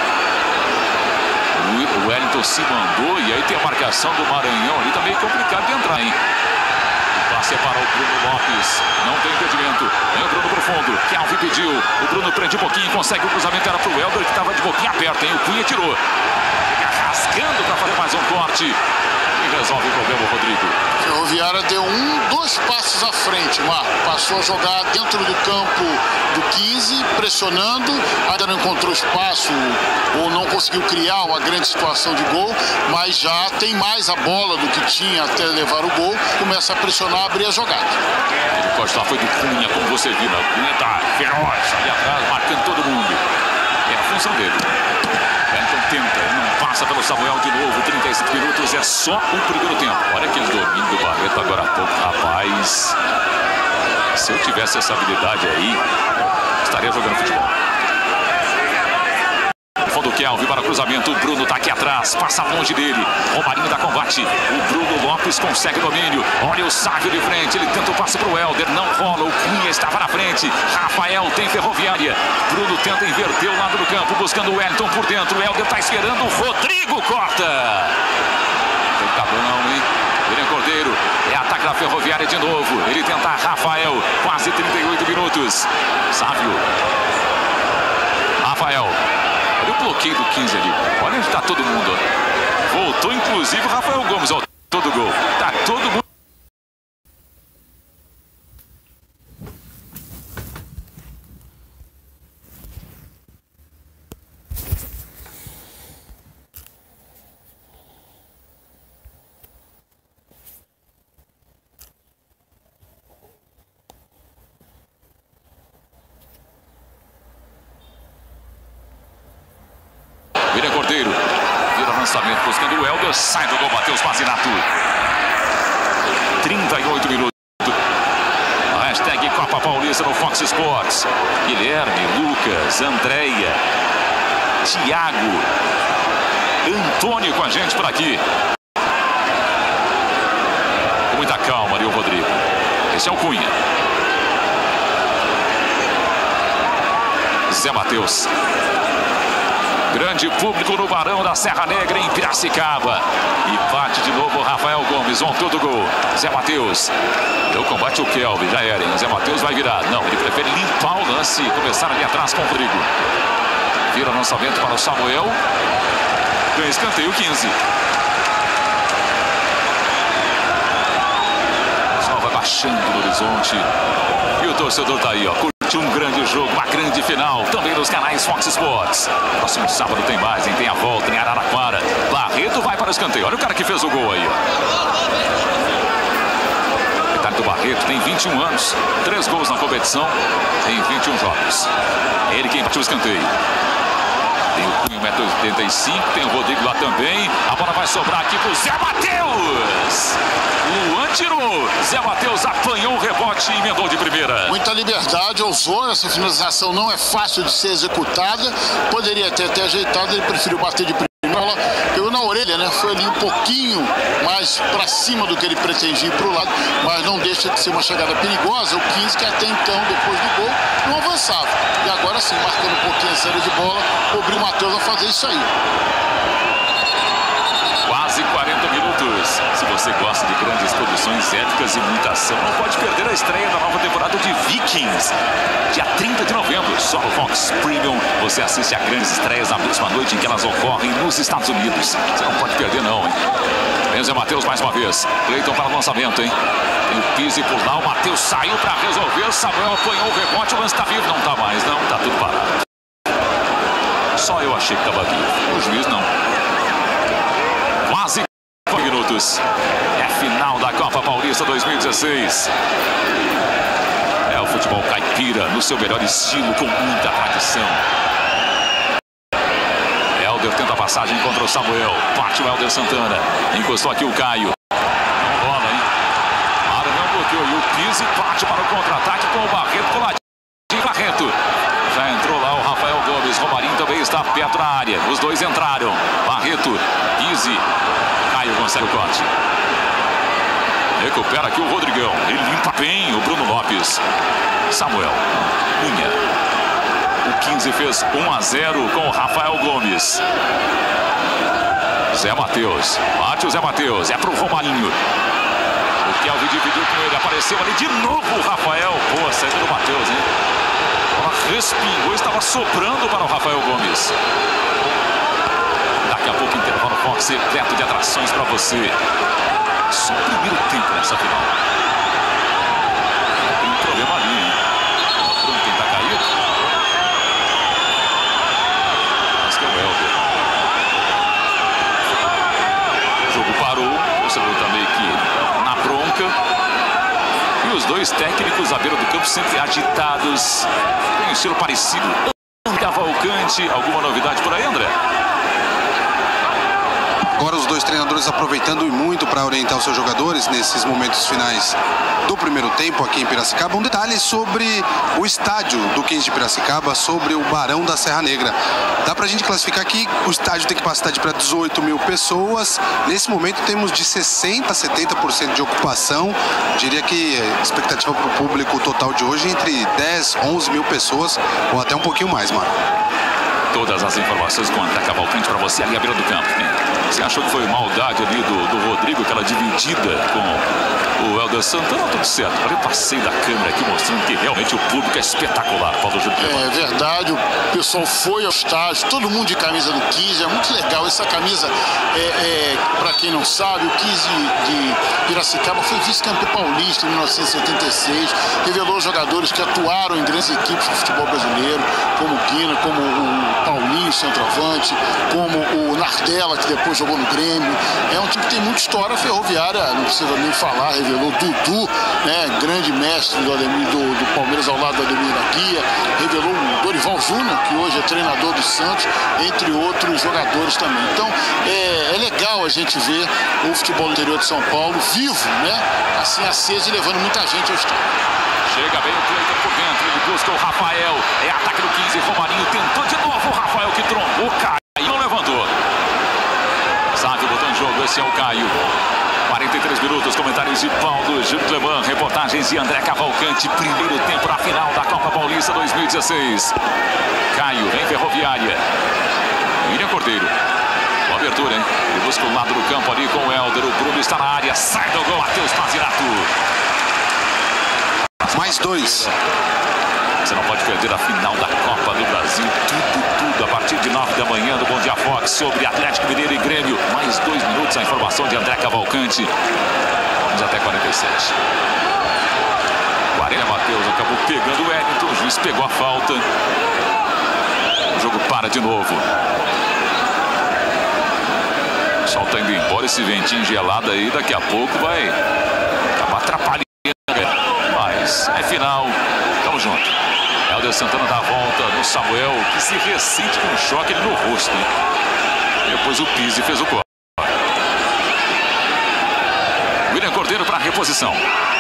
O Wellington se mandou. E aí tem a marcação do Maranhão ali. Tá meio complicado de entrar, hein? Separou o Bruno Lopes, não tem impedimento. Vem o Bruno pro fundo, Kelvin pediu. O Bruno prende um pouquinho, consegue o cruzamento, era pro Helder, que estava de boquinha aberta, hein? O Cunha tirou. Fica rasgando para fazer mais um corte. E resolve o problema, Rodrigo. Ferroviária deu um, dois passos à frente, Marco. Passou a jogar dentro do campo do quinze, pressionando, ainda não encontrou espaço ou não conseguiu criar uma grande situação de gol, mas já tem mais a bola do que tinha até levar o gol, começa a pressionar, abrir a jogada. Ele Costa foi do Cunha, como você viu, né? Cunha tá feroz ali atrás, marcando todo mundo. É a função dele. Wellington tenta, não passa pelo Samuel de novo, trinta e cinco minutos, é só o primeiro tempo. Olha aquele domínio do Barreto agora há pouco, rapaz. Se eu tivesse essa habilidade aí, estaria jogando futebol. Fundo Kelvin para cruzamento, o Bruno tá aqui atrás, passa longe dele, Romarinho dá combate, o Bruno Lopes consegue domínio, olha o Sávio de frente, ele tenta o passe pro Helder, não rola, o Cunha estava na frente, Rafael tem Ferroviária, Bruno tenta inverter o lado do campo, buscando o Wellington por dentro, o Helder tá esperando, o Rodrigo corta. Tá bom, hein? William Cordeiro, é ataque da Ferroviária de novo, ele tenta Rafael, quase trinta e oito minutos, Sávio, Rafael. Olha o bloqueio do quinze ali. Olha onde está todo mundo. Voltou, inclusive, o Rafael Gomes. Ó, todo gol. Tá todo mundo. William Cordeiro, vira lançamento buscando o Helder, sai do gol, Matheus Mazinato. trinta e oito minutos. A hashtag Copa Paulista no Fox Sports. Guilherme, Lucas, Andréia, Thiago, Antônio com a gente por aqui. Com muita calma ali o Rodrigo. Esse é o Cunha. Zé Matheus. Grande público no Barão da Serra Negra em Piracicaba. E bate de novo o Rafael Gomes, um todo gol. Zé Matheus. Deu combate o Kelvin, já era, hein? Zé Matheus vai virar. Não, ele prefere limpar o lance e começar ali atrás com o Rodrigo. Vira lançamento para o Samuel. Ganha escanteio quinze. Só vai baixando no horizonte. E o torcedor tá aí, ó. Um grande jogo, uma grande final, também nos canais Fox Sports. Próximo sábado tem mais, hein? Tem a volta em Araraquara. Barreto vai para o escanteio. Olha o cara que fez o gol aí, ó. Detalhe do Barreto, tem vinte e um anos, três gols na competição, tem vinte e um jogos. É ele quem bate o escanteio. Tem o Cunha, um metro e oitenta e cinco, tem o Rodrigo lá também. A bola vai sobrar aqui pro Zé Matheus. Luan tirou. Zé Matheus apanhou o rebote e emendou de primeira. Muita liberdade, ousou. Essa finalização não é fácil de ser executada. Poderia ter até ajeitado, ele preferiu bater de primeira. Ela pegou na orelha, né? Foi ali um pouquinho mais para cima do que ele pretendia ir para o lado, mas não deixa de ser uma chegada perigosa. O quinze, que até então, depois do gol, não avançava. E agora sim, marcando um pouquinho a série de bola, obriga o Matheus a fazer isso aí. Quase quarenta minutos. Se você gosta de grandes produções épicas e muita ação, não pode perder a estreia da nova temporada de Vikings. Dia trinta de novembro, só no Fox Premium, você assiste a grandes estreias na mesma noite em que elas ocorrem nos Estados Unidos. Você não pode perder não, hein? Vem o Zé Matheus mais uma vez. Cleiton para o lançamento, hein? Tem o Pise por lá, o Matheus saiu para resolver. Samuel apanhou o rebote, o lance tá vivo. Não tá mais, não, tá tudo parado. Só eu achei que tava vivo. O juiz não. Quase minutos. É a final da Copa Paulista dois mil e dezesseis. É o futebol caipira no seu melhor estilo, com muita tradição. Helder tenta a passagem contra o Samuel. Parte o Helder Santana. Encostou aqui o Caio. Não rola, hein? Arão bloqueou e o Pise parte para o contra-ataque com o Barreto pro ladinho. Barreto. Já entrou lá o Rafael Gomes. Romarinho também está perto da área. Os dois entraram. Barreto. Pise. Caio consegue o corte. Recupera aqui o Rodrigão. Ele limpa bem o Bruno Lopes. Samuel. Cunha. O quinze fez um a zero com o Rafael Gomes. Zé Matheus. Bate o Zé Matheus. É pro Romarinho. O Kelvin dividiu com ele. Apareceu ali de novo o Rafael. Boa saída do Matheus, hein? Ela respingou. Estava sobrando para o Rafael Gomes. Daqui a pouco intervalo. Fox repleto de atrações para você. Só o primeiro tempo nessa final. Tem um problema ali, hein? Bruno quem tá caído. Acho que é o Helder. O jogo parou. O torcedor tá meio que na bronca. E os dois técnicos à beira do campo sempre agitados. Tem um estilo parecido. Cavalcante, alguma novidade por aí, André? Agora os dois treinadores aproveitando e muito para orientar os seus jogadores nesses momentos finais do primeiro tempo aqui em Piracicaba. Um detalhe sobre o estádio do quinze de Piracicaba, sobre o Barão da Serra Negra. Dá pra gente classificar que o estádio tem capacidade para dezoito mil pessoas. Nesse momento temos de sessenta a setenta por cento de ocupação. Diria que a expectativa para o público total de hoje é entre dez, onze mil pessoas ou até um pouquinho mais, Marco. Todas as informações com André Cavalcante para você ali à beira do campo. Você achou que foi maldade ali do, do Rodrigo, aquela dividida com o Helder Santana? Tudo certo. Olha o passeio da câmera aqui mostrando que realmente o público é espetacular, Paulo Júnior. É verdade, o pessoal foi ao estádio, todo mundo de camisa do quinze, é muito legal. Essa camisa, é, é, para quem não sabe, o quinze de Piracicaba foi vice-campeão paulista em mil novecentos e setenta e seis, revelou jogadores que atuaram em grandes equipes do futebol brasileiro, como o Guina, como o Paulinho, centroavante, como o Nardella, que depois jogou no Grêmio. É um time que tem muita história. Ferroviária, não precisa nem falar, revelou Dudu, né, grande mestre do, Ademir, do, do Palmeiras ao lado do Ademir da Guia, revelou o Dorival Júnior, que hoje é treinador do Santos, entre outros jogadores também. Então é, é legal a gente ver o futebol do interior de São Paulo vivo, né, assim aceso e levando muita gente ao estádio. Chega bem o Cleiton por dentro, ele busca o Rafael, é ataque do quinze, Romarinho tentou de novo, o Rafael que trombou, Caio não levantou. Sávio botou em jogo, esse é o Caio. quarenta e três minutos, comentários de Paulo Júnior Cleman, reportagens de André Cavalcante, primeiro tempo da final da Copa Paulista dois mil e dezesseis. Caio, vem Ferroviária. William Cordeiro. Boa abertura, hein? Ele busca o lado do campo ali com o Helder, o Bruno está na área, sai do gol, Matheus Pazirato. Mais dois. Você não pode perder a final da Copa do Brasil. Tudo, tudo a partir de nove da manhã do Bom Dia Fox sobre Atlético Mineiro e Grêmio. Mais dois minutos a informação de André Cavalcante. Vamos até quarenta e sete. quarenta, Matheus acabou pegando o Wellington. O juiz pegou a falta. O jogo para de novo. O sol tá indo embora. Esse ventinho gelado aí daqui a pouco vai acabar atrapalhando. É final, tamo junto. Helder Santana dá a volta no Samuel, que se ressente com um choque no rosto, hein? Depois o Pizzi fez o corte. William Cordeiro para reposição.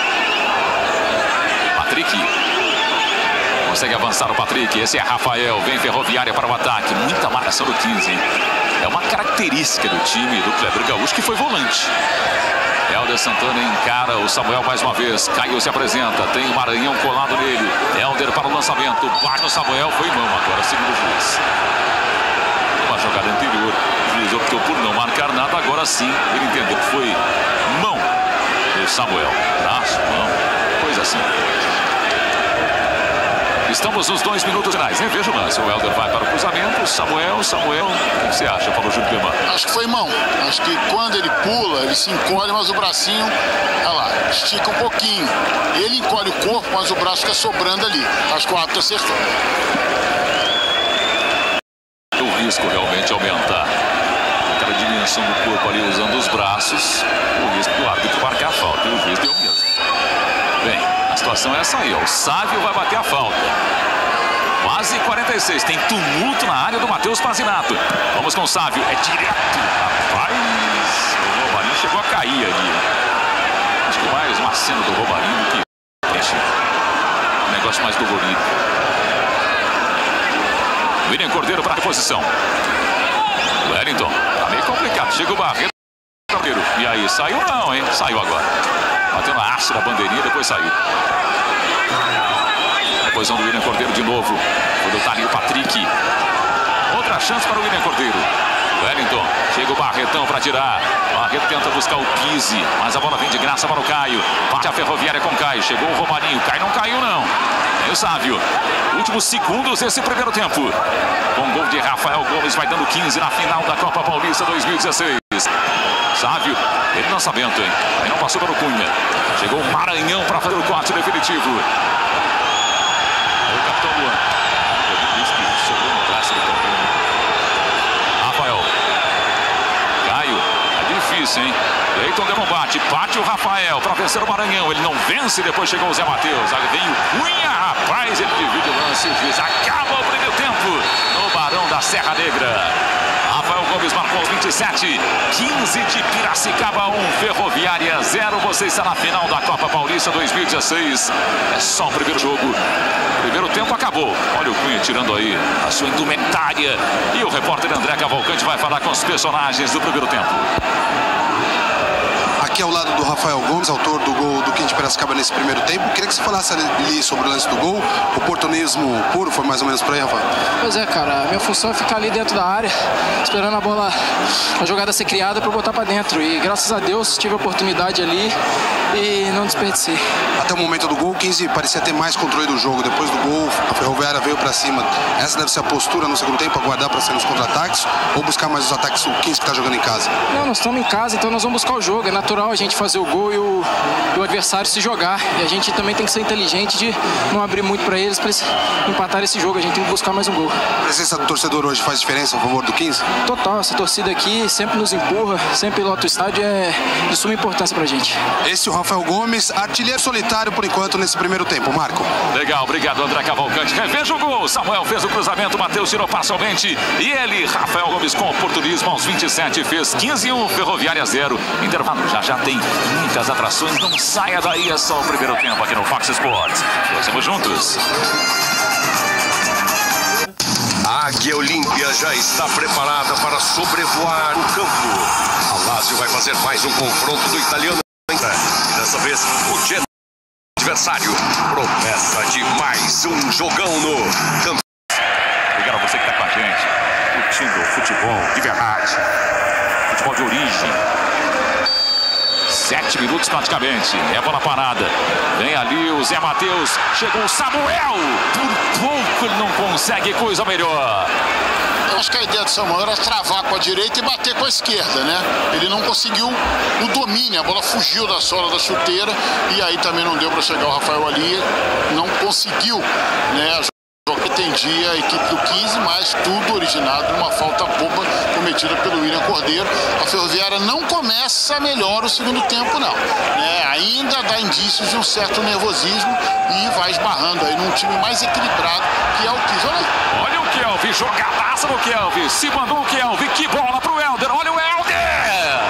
Patrick. Consegue avançar o Patrick. Esse é Rafael. Vem Ferroviária para o ataque. Muita marcação do quinze, hein? É uma característica do time do Kleber Gaúcho, que foi volante. Helder Santana encara o Samuel mais uma vez. Caio se apresenta. Tem o Maranhão colado nele. Helder para o lançamento. Bate no Samuel. Foi mão agora, segundo o juiz. Uma jogada anterior. O juiz optou por não marcar nada. Agora sim, ele entendeu que foi mão do Samuel. Braço, mão, coisa assim. Estamos nos dois minutos finais, né? Veja o lance. O Helder vai para o cruzamento. Samuel, Samuel. O que você acha, Paulo Júnior Cleman? Acho que foi mão. Acho que quando ele pula, ele se encolhe, mas o bracinho, olha lá, estica um pouquinho. Ele encolhe o corpo, mas o braço fica sobrando ali. Acho que o árbitro acertou. O risco realmente aumentar. Aquela dimensão do corpo ali usando os braços. O risco do árbitro marcar a falta. E o juiz deu mesmo. Bem, a situação é essa aí, ó. O Sávio vai bater a falta. Quase quarenta e seis. Tem tumulto na área do Matheus Pazinato. Vamos com o Sávio. É direto. Rapaz, o Romarinho chegou a cair ali. Acho que mais uma cena do Romarinho que deixa um negócio mais dolorido. William Cordeiro para a reposição. Wellington. Tá meio complicado. Chega o Barreto. E aí, saiu não, hein? Saiu agora. Bateu na haste da bandeirinha, depois saiu. Reposição do William Cordeiro de novo. Quando tá ali o Patrick. Outra chance para o William Cordeiro. Wellington. Chega o Barretão para tirar. Barreto tenta buscar o Pizzi. Mas a bola vem de graça para o Caio. Bate a Ferroviária com o Caio. Chegou o Romarinho. Caio não caiu, não. Tem o Sávio. Últimos segundos desse primeiro tempo. Com o gol de Rafael Gomes vai dando quinze na final da Copa Paulista dois mil e dezesseis. Sávio, ele não sabendo, hein? Ele não passou pelo Cunha. Chegou o Maranhão para fazer o corte definitivo. Aí o capitão Luan. Ele disse que sobrou no braço do campeão. Rafael. Caio. É difícil, hein? Leiton deu um bate. Bate o Rafael para vencer o Maranhão. Ele não vence, depois chegou o Zé Matheus. Aí vem o Cunha, rapaz. Ele divide o lance. O juiz acaba o primeiro tempo no Barão da Serra Negra. Rafael Gomes marcou aos vinte e sete. quinze de Piracicaba, um Ferroviária zero. Você está na final da Copa Paulista dois mil e dezesseis. É só o primeiro jogo. Primeiro tempo acabou. Olha o Cunha tirando aí a sua indumentária. E o repórter André Cavalcante vai falar com os personagens do primeiro tempo. Aqui ao lado do Rafael Gomes, autor do gol do quinze de Piracicaba nesse primeiro tempo. Queria que você falasse ali sobre o lance do gol. Oportunismo puro, foi mais ou menos por aí, Rafael? Pois é, cara. A minha função é ficar ali dentro da área, esperando a bola, a jogada ser criada para botar para dentro. E graças a Deus tive a oportunidade ali e não desperdicei. Até o momento do gol, o quinze parecia ter mais controle do jogo. Depois do gol, a Ferroviária veio para cima. Essa deve ser a postura no segundo tempo, aguardar para ser nos contra-ataques ou buscar mais os ataques o quinze que está jogando em casa? Não, nós estamos em casa, então nós vamos buscar o jogo. É natural a gente fazer o gol e o, e o adversário se jogar. E a gente também tem que ser inteligente de não abrir muito para eles, para empatar esse jogo. A gente tem que buscar mais um gol. A presença do torcedor hoje faz diferença a favor do quinze? Total, essa torcida aqui sempre nos empurra, sempre lota o estádio, é de suma importância pra gente. Esse é o Rafael Gomes, artilheiro solitário por enquanto nesse primeiro tempo. Marco. Legal, obrigado André Cavalcante. Reveja o gol, Samuel fez o cruzamento, Matheus tirou parcialmente. E ele, Rafael Gomes, com oportunismo aos vinte e sete, fez quinze a um, Ferroviária zero. Intervalo, já já tem muitas atrações, não saia daí, é só o primeiro tempo aqui no Fox Sports. Nós estamos juntos. A Águia Olímpia já está preparada para sobrevoar o campo. A Lazio vai fazer mais um confronto do italiano. E dessa vez, o Genoa, adversário, promessa de mais um jogão no campo. Obrigado a você que está com a gente, curtindo o futebol de verdade, futebol de origem. Sete minutos praticamente. É a bola parada. Vem ali o Zé Matheus. Chegou o Samuel. Por pouco ele não consegue coisa melhor. Eu acho que a ideia do Samuel era travar com a direita e bater com a esquerda, né? Ele não conseguiu o domínio. A bola fugiu da sola da chuteira. E aí também não deu para chegar o Rafael ali. Não conseguiu, né? Entendia a equipe do quinze, mas tudo originado numa falta boba cometida pelo William Cordeiro. A Ferroviária não começa melhor o segundo tempo, não. É, ainda dá indícios de um certo nervosismo e vai esbarrando aí num time mais equilibrado que é o quinze. Olha aí. Olha o Kelvin, jogadaça no Kelvin. Se mandou o Kelvin, que bola pro Helder. Olha o Helder!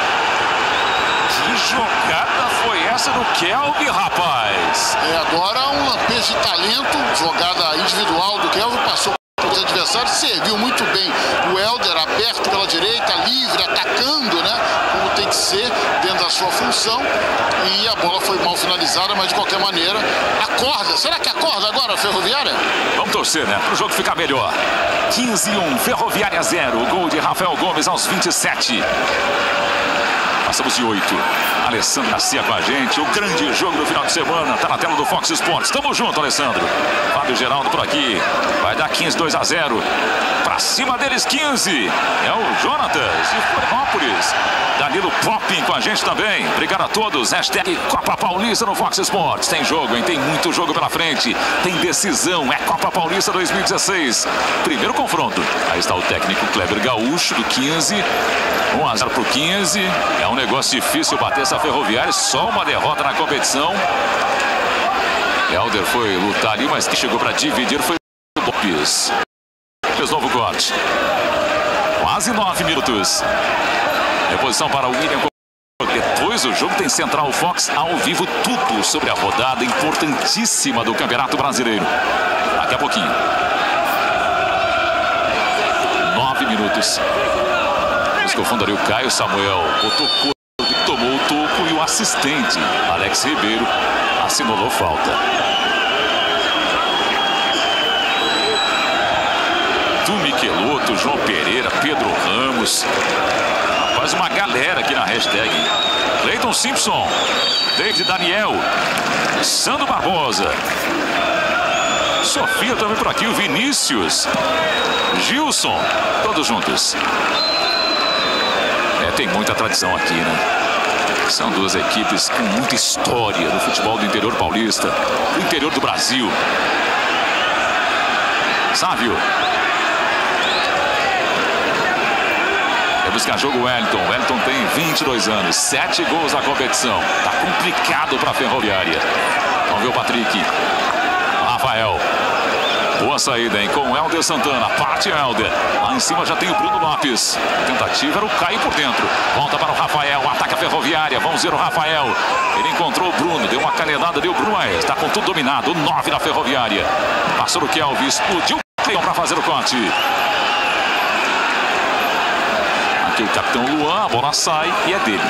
Que jogada foi essa do Kelvin, rapaz? É, agora um lampejo de talento, jogada individual do Kelvin, passou pelos adversários, serviu muito bem o Helder, aberto pela direita, livre, atacando, né? Como tem que ser, dentro da sua função. E a bola foi mal finalizada, mas de qualquer maneira, acorda. Será que acorda agora a Ferroviária? Vamos torcer, né? Para o jogo ficar melhor. quinze a um, Ferroviária zero. O gol de Rafael Gomes aos vinte e sete. Passamos de oito. Alessandro Garcia com a gente. O grande jogo do final de semana. Tá na tela do Fox Sports. Tamo junto, Alessandro. Fábio Geraldo por aqui. Vai dar quinze, dois a zero. Pra cima deles, quinze. É o Jonatas de Florianópolis. Danilo Popping com a gente também. Obrigado a todos. Hashtag Copa Paulista no Fox Sports. Tem jogo, hein? Tem muito jogo pela frente. Tem decisão. É Copa Paulista dois mil e dezesseis. Primeiro confronto. Aí está o técnico Kleber Gaúcho do quinze. um a zero pro quinze. É um negócio difícil bater essa Ferroviária. Só uma derrota na competição. Helder foi lutar ali, mas que chegou para dividir foi o Lopes. Fez novo corte. Quase nove minutos. Reposição para o William. Depois do jogo tem Central Fox ao vivo, tudo sobre a rodada importantíssima do Campeonato Brasileiro. Daqui a pouquinho. Nove minutos. Buscou o fundo ali o Caio. Samuel botou corpo, tomou o toco e o assistente Alex Ribeiro assinalou falta. Do Michelotto, João Pereira, Pedro Ramos. Faz uma galera aqui na hashtag. Cleiton Simpson, David Daniel, Sandro Barbosa, Sofia também por aqui, o Vinícius, Gilson, todos juntos. É, tem muita tradição aqui, né? São duas equipes com muita história no futebol do interior paulista, do interior do Brasil. Sávio. Vai buscar jogo o Wellington. O Wellington tem vinte e dois anos, sete gols na competição. Tá complicado para a Ferroviária. Vamos ver o Patrick. Rafael. Boa saída, hein? Com o Helder Santana. Parte Helder. Lá em cima já tem o Bruno Lopes. A tentativa era o Caio por dentro. Volta para o Rafael. Ataca a Ferroviária. Vamos ver o Rafael. Ele encontrou o Bruno. Deu uma canelada. Deu o Bruno. Está com tudo dominado. O nove da Ferroviária. Passou o Kelvin. Explodiu para fazer o corte. Aqui o capitão Luan. A bola sai e é dele.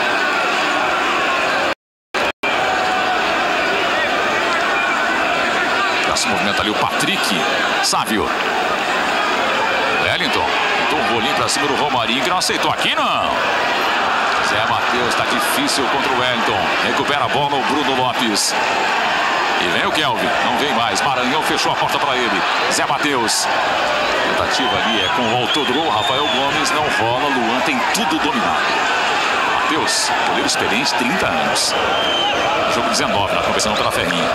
Se movimenta ali o Patrick. Sávio. Wellington. Tentou um rolinho pra cima do Romarinho, que não aceitou. Aqui não. Zé Matheus, tá difícil contra o Wellington. Recupera a bola o Bruno Lopes. E vem o Kelvin. Não vem mais. Maranhão fechou a porta para ele. Zé Matheus. Tentativa ali é com o autor do gol. Rafael Gomes. Não rola. Luan tem tudo dominado. Matheus, goleiro experiente, trinta anos. Jogo dezenove na competição pela Ferrinha.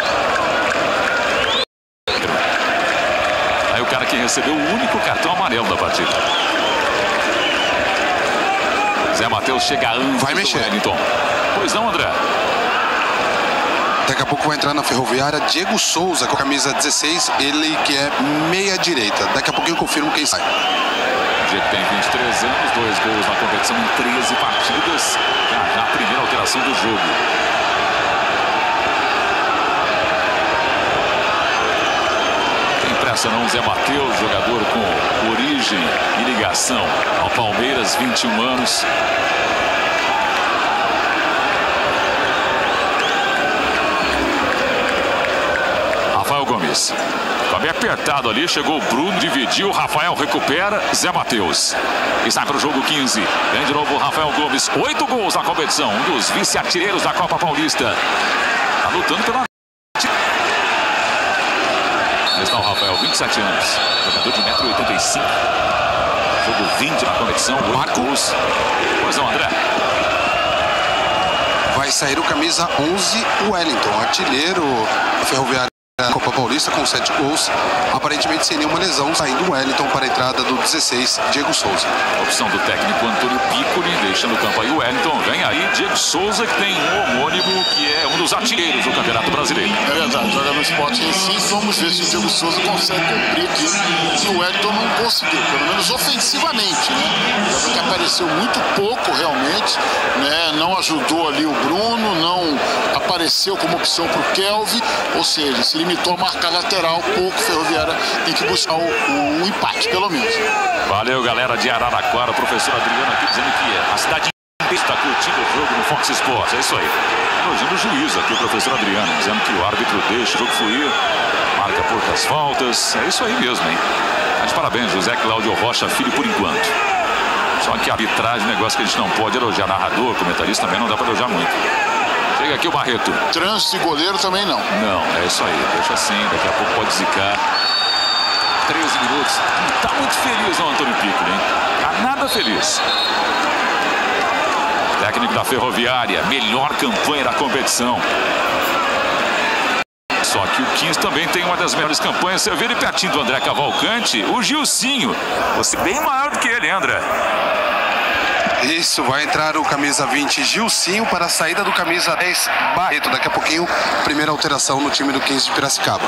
Aí o cara que recebeu o único cartão amarelo da partida. Zé Matheus chega antes. Vai mexer. Wellington. Pois não, André. Daqui a pouco vai entrar na Ferroviária Diego Souza com a camisa dezesseis, ele que é meia direita. Daqui a pouquinho eu confirmo quem sai. Diego tem vinte e três anos, dois gols na competição em treze partidas. Já, já a primeira alteração do jogo. Não, Zé Matheus, jogador com origem e ligação ao Palmeiras, vinte e um anos. Rafael Gomes. Ficou bem apertado ali, chegou o Bruno, dividiu, Rafael recupera, Zé Matheus. E sai para o jogo quinze. Vem de novo o Rafael Gomes, oito gols na competição, um dos vice-artilheiros da Copa Paulista. Tá lutando pela... Está o Rafael, vinte e sete anos, jogador de um metro e oitenta e cinco. Jogo vinte na conexão, Marcos. Pois não, André. Vai sair o camisa onze, o Wellington, artilheiro da Ferroviária da Copa Paulista com sete gols. Aparentemente sem nenhuma lesão, saindo o Wellington para a entrada do dezesseis, Diego Souza. Opção do técnico Antônio Piccoli, deixando o campo aí o Wellington. Vem aí Diego Souza, que tem um homônimo que é um dos artilheiros do Campeonato Brasileiro. É verdade, joga no Sport Recife. Vamos ver se o Diego Souza consegue cumprir aqui que o Wellington não conseguiu, pelo menos ofensivamente, né? Já que apareceu muito pouco realmente, né? Não ajudou ali o Bruno, não apareceu como opção para o Kelvin, ou seja, se limitou a marcar lateral, pouco. Ferroviária tem que buscar o, o, o empate, pelo menos. Valeu, galera de Araraquara, o professor Adriano aqui dizendo que a cidade está curtindo o jogo no Fox Sports, é isso aí. Elogiando o juiz aqui, o professor Adriano, dizendo que o árbitro deixa o jogo fluir, marca poucas faltas, é isso aí mesmo, hein? Mas parabéns, José Cláudio Rocha Filho, por enquanto. Só que a arbitragem, negócio que a gente não pode elogiar, narrador, comentarista também não dá para elogiar muito. Chega aqui o Barreto. Trânsito e goleiro também não. Não, é isso aí, deixa assim, daqui a pouco pode zicar. treze minutos, não tá muito feliz não, Antônio Piccoli, hein? Tá nada feliz. Técnico da Ferroviária, melhor campanha da competição. Só que o quinze também tem uma das melhores campanhas. Você vê ele pertinho do André Cavalcante, o Gilcinho. Você bem maior do que ele, André. Isso, vai entrar o camisa vinte, Gilcinho, para a saída do camisa dez, Barreto. Daqui a pouquinho, primeira alteração no time do quinze de Piracicaba.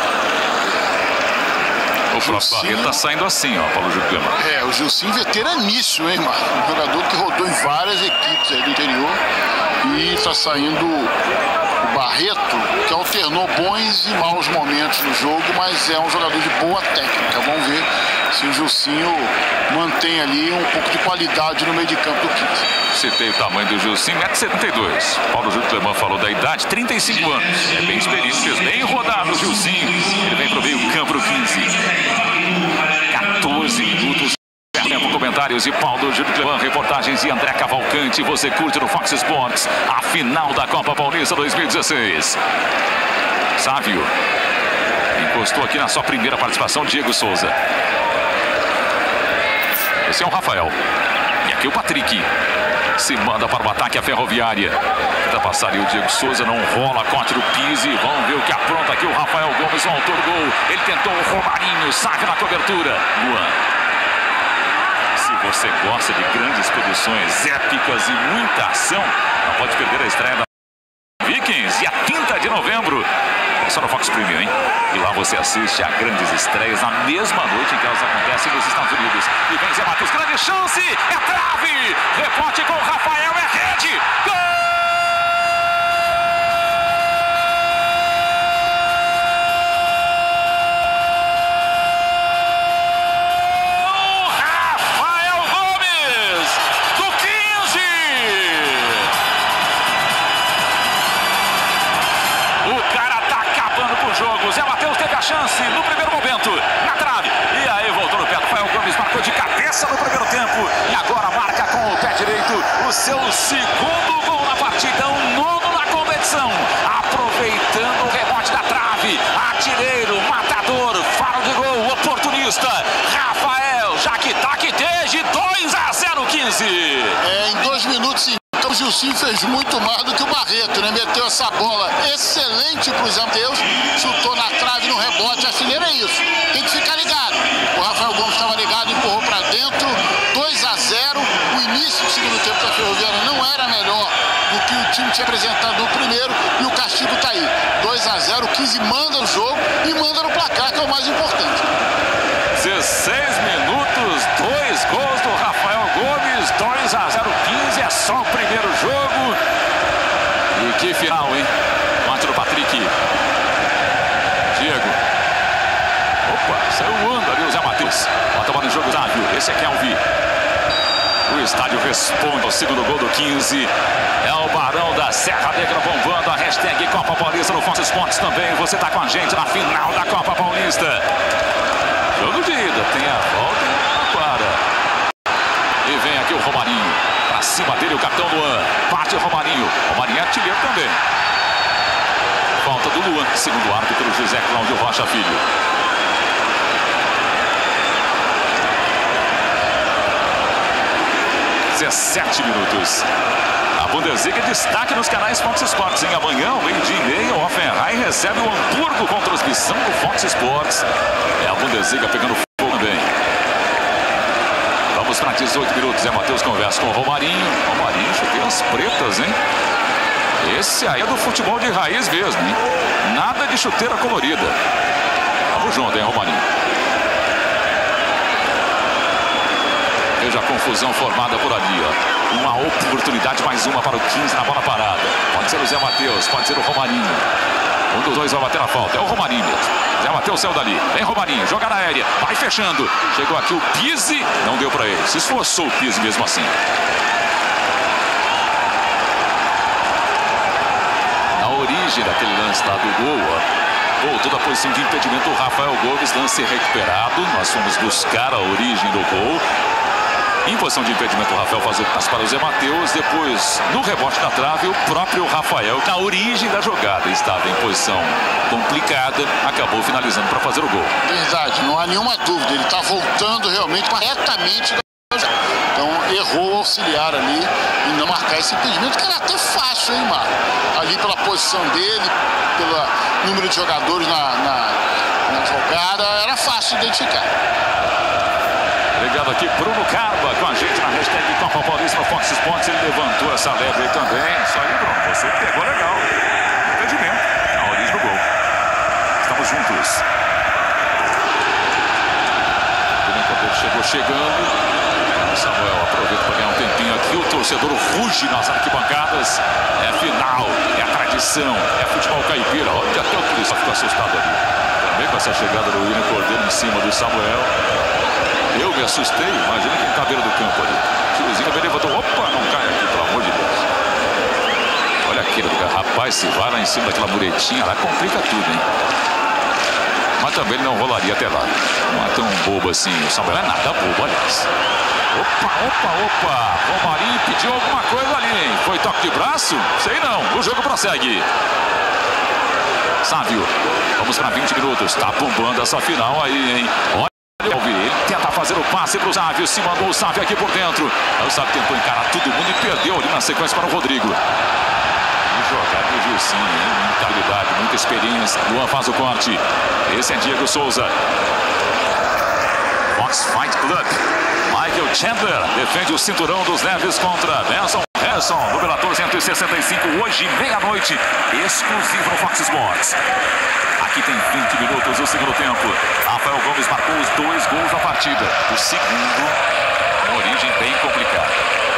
O próprio Barreto tá saindo assim, ó, Paulo Júlio Clemar. É, o Gilcinho veteraníssimo, hein, Marcos? Um jogador que rodou em várias equipes aí do interior. E tá saindo o Barreto, que alternou bons e maus momentos no jogo, mas é um jogador de boa técnica. Vamos ver se o Gilcinho mantém ali um pouco de qualidade no meio de campo do quinze. Citei o tamanho do Gilcinho, um metro e setenta e dois. Paulo Júlio Clemar falou da idade, trinta e cinco anos. É bem experiente, fez bem rodado o Gilcinho. Ele vem pro meio campo do quinze. quatorze minutos. Tempo, comentários e Paulo Júlio Clemar, reportagens e André Cavalcante. Você curte no Fox Sports a final da Copa Paulista dois mil e dezesseis. Sávio encostou aqui na sua primeira participação, Diego Souza. Esse é o Rafael. E Aqui o Patrick se manda para o ataque a Ferroviária. Tenta passar ali o Diego Souza, não rola, corte do Pise. Vamos ver o que apronta aqui o Rafael Gomes, o autor do gol. Ele tentou o Romarinho, saque na cobertura. Luan. Se você gosta de grandes produções épicas e muita ação, não pode perder a estreia da Vikings, dia trinta de novembro. É só no Fox Premium, hein? E lá você assiste a grandes estreias na mesma noite em que elas acontecem nos Estados Unidos. E vem Zé Matheus, grande chance, é trave! Rebote com o Rafael, é rede! Gol! Zé Matheus teve a chance no primeiro momento, na trave, e aí voltou no pé. Rafael Gomes marcou de cabeça no primeiro tempo, e agora marca com o pé direito o seu segundo gol na partida, um nono na competição, aproveitando o rebote da trave, artilheiro, matador, faro de gol, oportunista, Rafael, já que tá que desde dois a zero, quinze. É, em dois minutos e então o Gilcinho fez muito mais do que o Barreto, né? Meteu essa bola excelente para o Zé Matheus, chutou na trave no rebote, a fileira é isso. Tem que ficar ligado. O Rafael Gomes estava ligado, empurrou para dentro, dois a zero. O início do segundo tempo da Ferroviária não era melhor do que o time tinha apresentado no primeiro e o castigo está aí. dois a zero, o quinze manda no jogo e manda no placar, que é o mais importante. dezesseis minutos, dois gols do Rafael Gomes, dois a zero, quinze, é só o primeiro jogo. E que final, hein? Contra o Patrick. Diego. Opa, saiu voando ali o Zé Matheus. Bota a bola no jogo, Závio. Esse é Kelvin. O estádio responde ao segundo gol do quinze. É o Barão da Serra Negra bombando a hashtag Copa Paulista no Fox Sports também. Você tá com a gente na final da Copa Paulista. Jogo de ida, tem a volta e a quadra. E vem aqui o Romarinho. Pra cima dele o capitão Luan. Parte o Romarinho. Romarinho é artilheiro também. Falta do Luan. Segundo árbitro José Cláudio Rocha Filho. dezessete minutos. A Bundesliga destaque nos canais Fox Sports. Em amanhã, ao meio-dia e meia, o Hoffenheim recebe o Hamburgo com transmissão do Fox Sports. É a Bundesliga pegando fogo também. Vamos para dezoito minutos. Zé Matheus conversa com o Romarinho. Romarinho, chuteiras pretas, hein? Esse aí é do futebol de raiz mesmo, hein? Nada de chuteira colorida. Vamos junto, hein, Romarinho? Veja a confusão formada por ali, ó. Uma oportunidade, mais uma para o quinze na bola parada. Pode ser o Zé Matheus, pode ser o Romarinho. Um dos dois vai bater a falta, é o Romarinho mesmo. Zé Matheus saiu dali, vem Romarinho, jogada aérea, vai fechando. Chegou aqui o Pise, não deu para ele. Se esforçou o Pise mesmo assim. Na origem daquele lance lá do gol, ó. Voltou da posição de impedimento o Rafael Gomes, lance recuperado. Nós fomos buscar a origem do gol. Em posição de impedimento, o Rafael faz o passe para o Zé Matheus. Depois, no rebote da trave, o próprio Rafael, na origem da jogada, estava em posição complicada, acabou finalizando para fazer o gol. Verdade, não há nenhuma dúvida. Ele está voltando realmente corretamente da jogada. Então, errou o auxiliar ali em não marcar esse impedimento, que era até fácil, hein, Marco? Ali pela posição dele, pelo número de jogadores na, na, na jogada, era fácil de identificar. Obrigado aqui, Bruno Carba, com a gente na hashtag Copa Paulista no Fox Sports. Ele levantou essa leve aí também. Isso aí, Bruno, você pegou legal. Impedimento na origem do gol. Estamos juntos. O chegou chegando. Samuel aproveita para ganhar um tempinho aqui. O torcedor ruge nas arquibancadas. É final, é a tradição, é futebol caipira. Olha, até o policial fica assustado ali. Também com essa chegada do William Cordeiro em cima do Samuel. Eu me assustei, imagina quem tá à beira do campo ali. Tiozinho também levantou, opa, não cai aqui, pelo amor de Deus. Olha aquele lugar, rapaz, se vai lá em cima daquela muretinha, lá complica tudo, hein? Mas também ele não rolaria até lá. Não é tão bobo assim, o Samuel é nada bobo, aliás. Opa, opa, opa, Romarinho pediu alguma coisa ali, hein? Foi toque de braço? Sei não, o jogo prossegue. Sávio, vamos para vinte minutos, tá bombando essa final aí, hein? Olha Ele tenta fazer o passe para o Sávio, se mandou o Sávio aqui por dentro. Aí o Sávio tentou encarar todo mundo e perdeu ali na sequência para o Rodrigo. E jogar do Gilcinho, hein? Muita habilidade, muita experiência. Luan faz o corte. Esse é Diego Souza. Fox Fight Club. Michael Chandler defende o cinturão dos leves contra Benson Harrison no Bellator cento e sessenta e cinco, hoje meia-noite, exclusivo no Fox Sports. Aqui tem vinte minutos do segundo tempo. Rafael Gomes marcou os dois gols da partida. O segundo, uma origem bem complicada.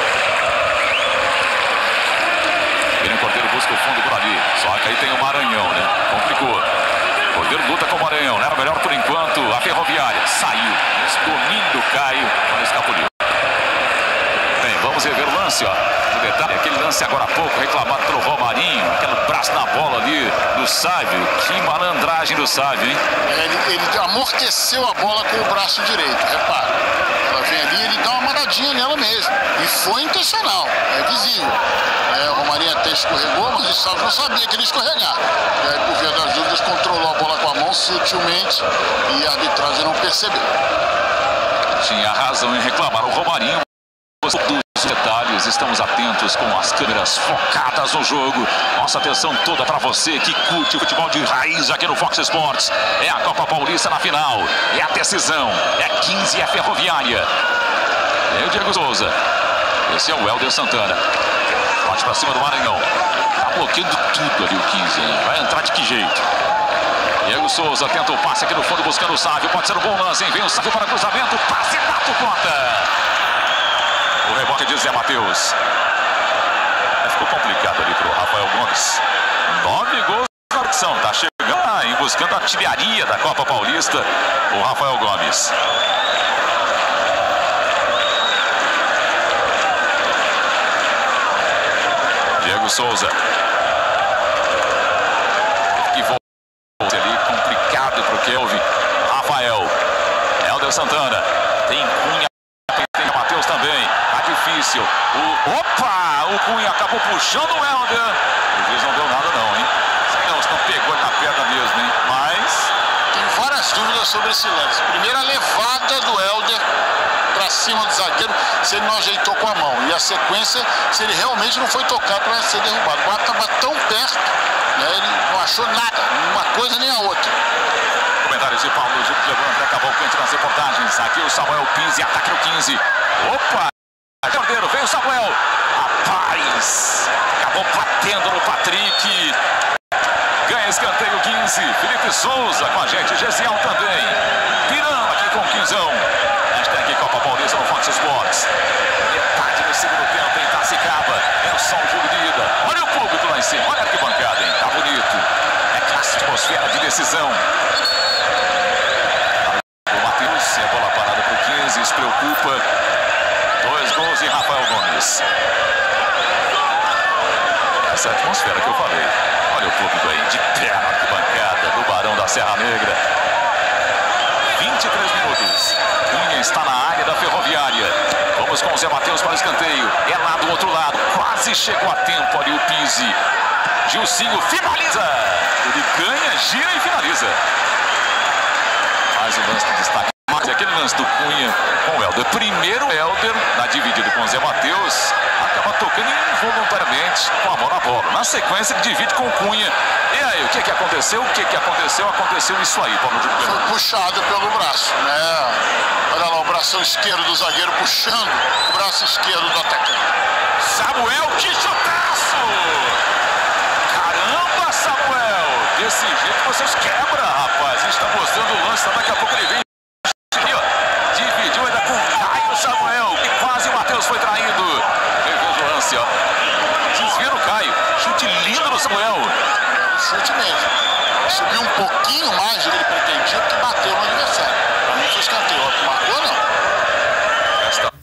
William Cordeiro busca o fundo por ali. Só que aí tem o Maranhão, né? Complicou. Cordeiro luta com o Maranhão. Era melhor por enquanto. A Ferroviária saiu. Esse domínio do Caio. Olha, escapuliu. Bem, vamos rever o lance, ó. O detalhe, aquele lance agora há pouco, reclamado pelo Romarinho. Aquele braço na bola ali do Sávio. Que malandragem do Sávio, hein? Ele, ele amorteceu a bola com o braço direito, repara. Ela vem ali, ele dá uma maradinha nela mesmo. E foi intencional, é visível. É, o Romarinho até escorregou, mas o Sávio não sabia que ele ia escorregar. E aí, por via das dúvidas, controlou a bola com a mão sutilmente e a arbitragem não percebeu. Tinha razão em reclamar o Romarinho. Dos detalhes, estamos atentos com as câmeras focadas no jogo. Nossa atenção toda para você que curte o futebol de raiz aqui no Fox Sports. É a Copa Paulista na final, é a decisão, é quinze, é a Ferroviária. É o Diego Souza. Esse é o Helder Santana. Bate para cima do Maranhão. Tá bloqueando tudo ali o quinze, hein? Vai entrar de que jeito? Diego Souza tenta o passe aqui no fundo buscando o Sávio. Pode ser um bom lance, hein? Vem o Sávio para cruzamento. Passe Nato Cota. O rebote de Zé Matheus. Ficou complicado ali para o Rafael Gomes. Nove gols na opção. Tá chegando aí, buscando a artilharia da Copa Paulista. O Rafael Gomes. Diego Souza. Que volta ali, complicado para o Kelvin. Rafael. Helder Santana. Tem Cunha. Tem Matheus também. Difícil. O... Opa! O Cunha acabou puxando o Helder. O juiz não deu nada não, hein? Não, não pegou na perna mesmo, hein? Mas... Tem várias dúvidas sobre esse lance. Primeira levada do Helder para cima do zagueiro, se ele não ajeitou com a mão. E a sequência, se ele realmente não foi tocar para ser derrubado. O Guarda estava tão perto, né? Ele não achou nada, uma coisa nem a outra. Comentários de Paulo Júlio Levante, acabou quente nas reportagens. Aqui o Samuel Pizzi, ataque no quinze. Opa! Cordeiro, vem o Samuel. Rapaz, acabou batendo no Patrick. Ganha escanteio quinze. Felipe Souza com a gente. Gesiel também. Pirando aqui com o quinzão. Hashtag Copa Paulista no Fox Sports. Metade do segundo tempo em Itacicaba. É só um jogo de ida. Olha o público lá em cima. Olha que bancada, hein? Tá bonito. É clássica atmosfera de decisão. O Matheus, é bola parada pro quinze. Isso preocupa. Dois gols em Rafael Gomes. Essa é a atmosfera que eu falei. Olha o público aí, de pé na arquibancada do Barão da Serra Negra. vinte e três minutos. Cunha está na área da Ferroviária. Vamos com o Zé Matheus para o escanteio. É lá do outro lado. Quase chegou a tempo ali o Pizzi. Gilcinho finaliza. Ele ganha, gira e finaliza. Mais um lance de destaque. Mas aquele lance do Cunha com o Helder. Primeiro o Helder, na dividida com o Zé Matheus, acaba tocando involuntariamente com a mão na bola. Na sequência, ele divide com o Cunha. E aí, o que que aconteceu? O que que aconteceu? Aconteceu isso aí, Paulo Júlio. Foi puxado pelo braço, né? Olha lá o bração esquerdo do zagueiro puxando o braço esquerdo do atacante. Samuel, que chutaço! Caramba, Samuel! Desse jeito vocês quebram, rapaz. A gente está mostrando o lance, daqui a pouco ele vem. Dividiu ainda com o Caio Samuel. E quase o Matheus foi traído. Veja o lance, ó. Desvia no Caio. Chute lindo no Samuel. Chute mesmo. Subiu um pouquinho mais do que ele pretendia, porque bateu no adversário. Pra mim foi escanteio. Marcou, não? Esta.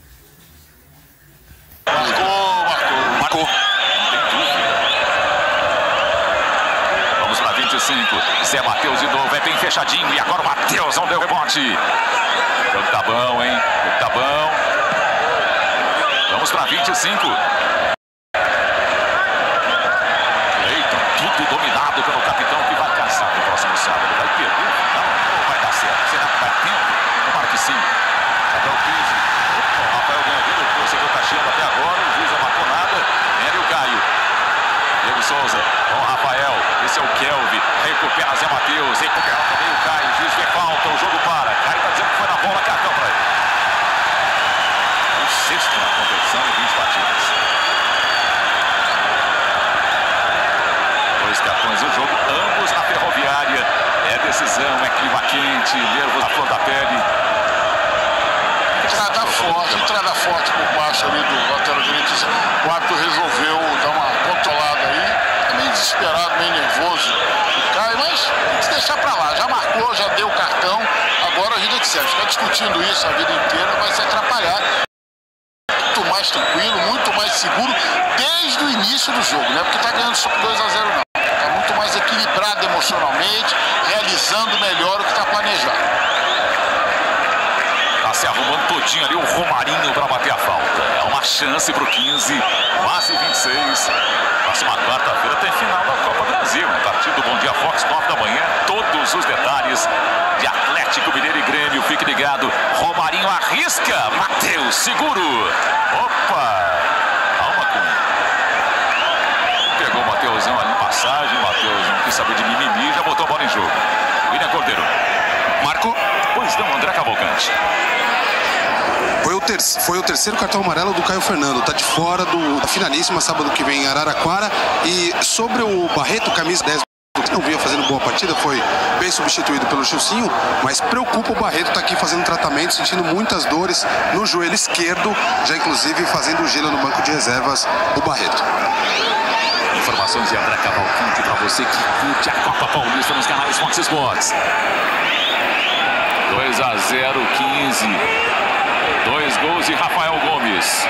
Marcou, marcou. Marcou. Vamos para vinte e cinco. Zé Matheus de novo. É bem fechadinho. E agora o Matheus não deu rebote. O jogo tá bom, hein? O jogo tá bom. Vamos para vinte e cinco. Eita, tudo dominado pelo capitão que vai caçar no próximo sábado. Vai perder? Não, não vai dar certo. Será que vai ter tempo? Tomara que Recupera Zé Matheus. Recupera também o Caio. O juiz vê falta. O jogo para. Caio tá dizendo que foi na bola. Cartão para ele. O sexto na competição e vinte partidas. Dois cartões no jogo. Ambos na Ferroviária. É decisão. É clima quente. Nervos na flor da pele. Entrada forte. Entrada forte por baixo ali do lateral direito. O árbitro resolveu dar uma controlada aí. Meio desesperado, meio nervoso o Caio, mas tem que deixar pra lá. Já marcou, já deu o cartão. Agora a vida que serve. Ficar discutindo isso a vida inteira vai se atrapalhar. Muito mais tranquilo, muito mais seguro desde o início do jogo, né? Porque tá ganhando só dois a zero não. Tá muito mais equilibrado emocionalmente, realizando melhor o que tá planejado. Tá se arrumando todinho ali o Romarinho para bater a falta. É uma chance pro quinze, quase vinte e seis. Próxima quarta-feira tem final da Copa do Brasil. A partir do Bom Dia Fox, nove da manhã. Todos os detalhes de Atlético Mineiro e Grêmio. Fique ligado. Romarinho arrisca. Matheus, seguro. Opa! Calma, Cunha. Pegou o Matheusão ali em passagem. Matheus não quis saber de mimimi. Já botou a bola em jogo. William Cordeiro. Marco. Pois não, André Cavalcante. Foi o, ter foi o terceiro cartão amarelo do Caio Fernando. Tá de fora do, da finalíssima sábado que vem em Araraquara. E sobre o Barreto, camisa dez, que não vinha fazendo boa partida, foi bem substituído pelo Chilcinho, mas preocupa o Barreto, tá aqui fazendo tratamento, sentindo muitas dores no joelho esquerdo, já inclusive fazendo gelo no banco de reservas, o Barreto. Informações de André Cavalcante para você que curte a Copa Paulista nos canais Fox Sports. dois a zero, quinze. Dois gols de Rafael Gomes.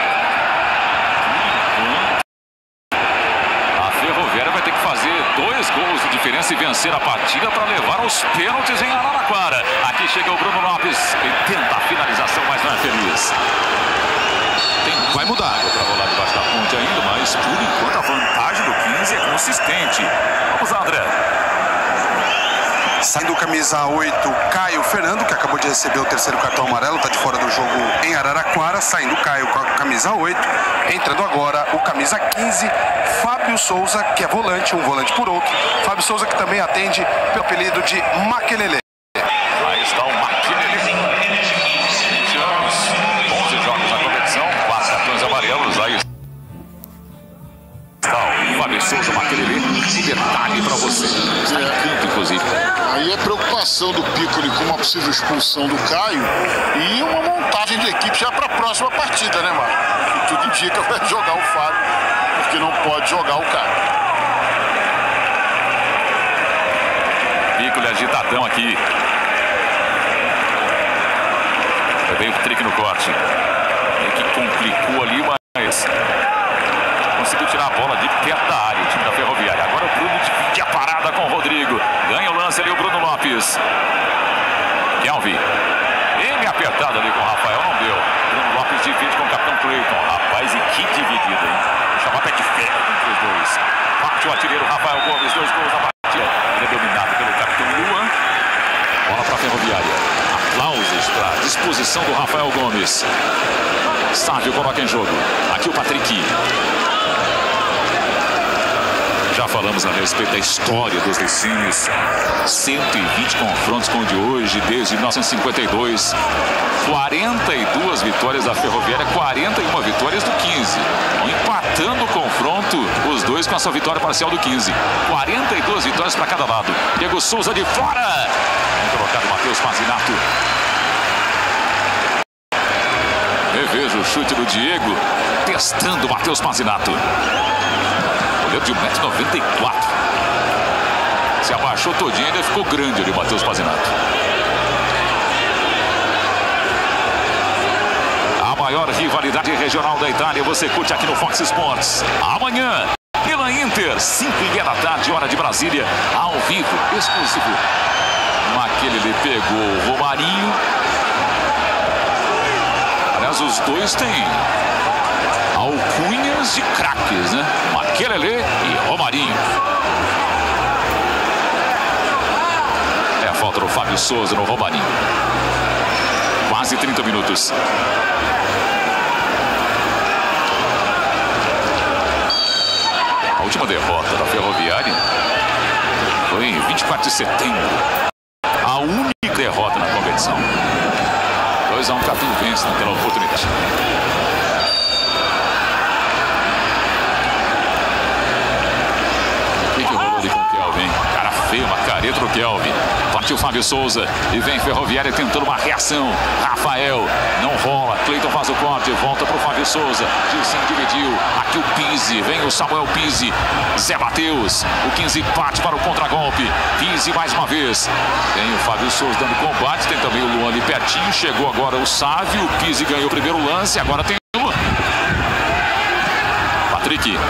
A Ferroviária vai ter que fazer dois gols de diferença e vencer a partida para levar aos pênaltis em Araraquara. Aqui chega o Bruno Lopes. Ele tenta a finalização, mas não é feliz. Tem vai mudar para rolar debaixo da ponte ainda, mas por enquanto a vantagem do quinze é consistente. Vamos lá, André. Saindo camisa oito, Caio Fernando, que acabou de receber o terceiro cartão amarelo, está de fora do jogo em Araraquara. Saindo Caio com a camisa oito. Entrando agora o camisa quinze, Fábio Souza, que é volante, um volante por outro. Fábio Souza que também atende pelo apelido de Maquelele. Aí está o Maquelele. vinte anos, onze jogos na competição, quatro cartões amarelos. Aí está o Fábio Souza, Maquelele. Detalhe para você. Está em campo, inclusive. Aí é preocupação do Piccoli com uma possível expulsão do Caio e uma montagem de equipe já para a próxima partida, né, Marco? Tudo indica vai jogar o Fábio, porque não pode jogar o Caio. Piccoli agitadão aqui. Veio o trick no corte. É que complicou ali, mas conseguiu tirar a bola de perto da área, o time da Ferroviária. Agora o Bruno divide a parada com o Rodrigo. Ganha o lance ali o Bruno Lopes. Kelvin. Ele apertado ali com o Rafael, não deu. Bruno Lopes divide com o capitão Cleiton. Rapaz, e que dividida, hein? Vou chamar pé de ferro entre os dois. Parte o artilheiro Rafael Gomes, dois gols na partida. Ele é dominado pelo capitão Luan. Bola para a Ferroviária. Aplausos para a disposição do Rafael Gomes. Sávio coloca em jogo. Aqui o Patrick. Já falamos a respeito da história dos Licínios. cento e vinte confrontos com o de hoje, desde mil novecentos e cinquenta e dois. quarenta e duas vitórias da Ferroviária, quarenta e uma vitórias do quinze. Empatando o confronto, os dois com a sua vitória parcial do quinze. quarenta e duas vitórias para cada lado. Diego Souza de fora. Bem colocado Matheus Pazinato. Reveja o chute do Diego, testando o Matheus Pazinato. Goleiro de um metro e noventa e quatro. Se abaixou todinho, ainda ficou grande ali o Matheus Pazinato. A maior rivalidade regional da Itália você curte aqui no Fox Sports. Amanhã, pela Inter, cinco e meia da tarde, hora de Brasília, ao vivo, exclusivo. Maquelele pegou o Romarinho. Aliás, os dois têm alcunhas de craques, né? Maquelele e Romarinho. É a falta do Fábio Souza no Romarinho. Quase trinta minutos. A última derrota da Ferroviária Foi em vinte e quatro de setembro. A única derrota na competição. dois a um, Catu vence naquela oportunidade. O que que rolou ali com o Kelvin? Cara feio, uma careta do Kelvin. Partiu Fábio Souza e vem Ferroviária tentando uma reação. Rafael, não rola. Cleiton faz o corte, volta pro Fábio Souza. Gilson dividiu. Aqui o Pizzi, vem o Samuel Pizzi. Zé Matheus, o quinze parte para o contragolpe. Pizzi mais uma vez. Tem o Fábio Souza dando combate, tem também o Luan ali pertinho. Chegou agora o Sávio, o Pizzi ganhou o primeiro lance, agora tem o Luan. Patrick.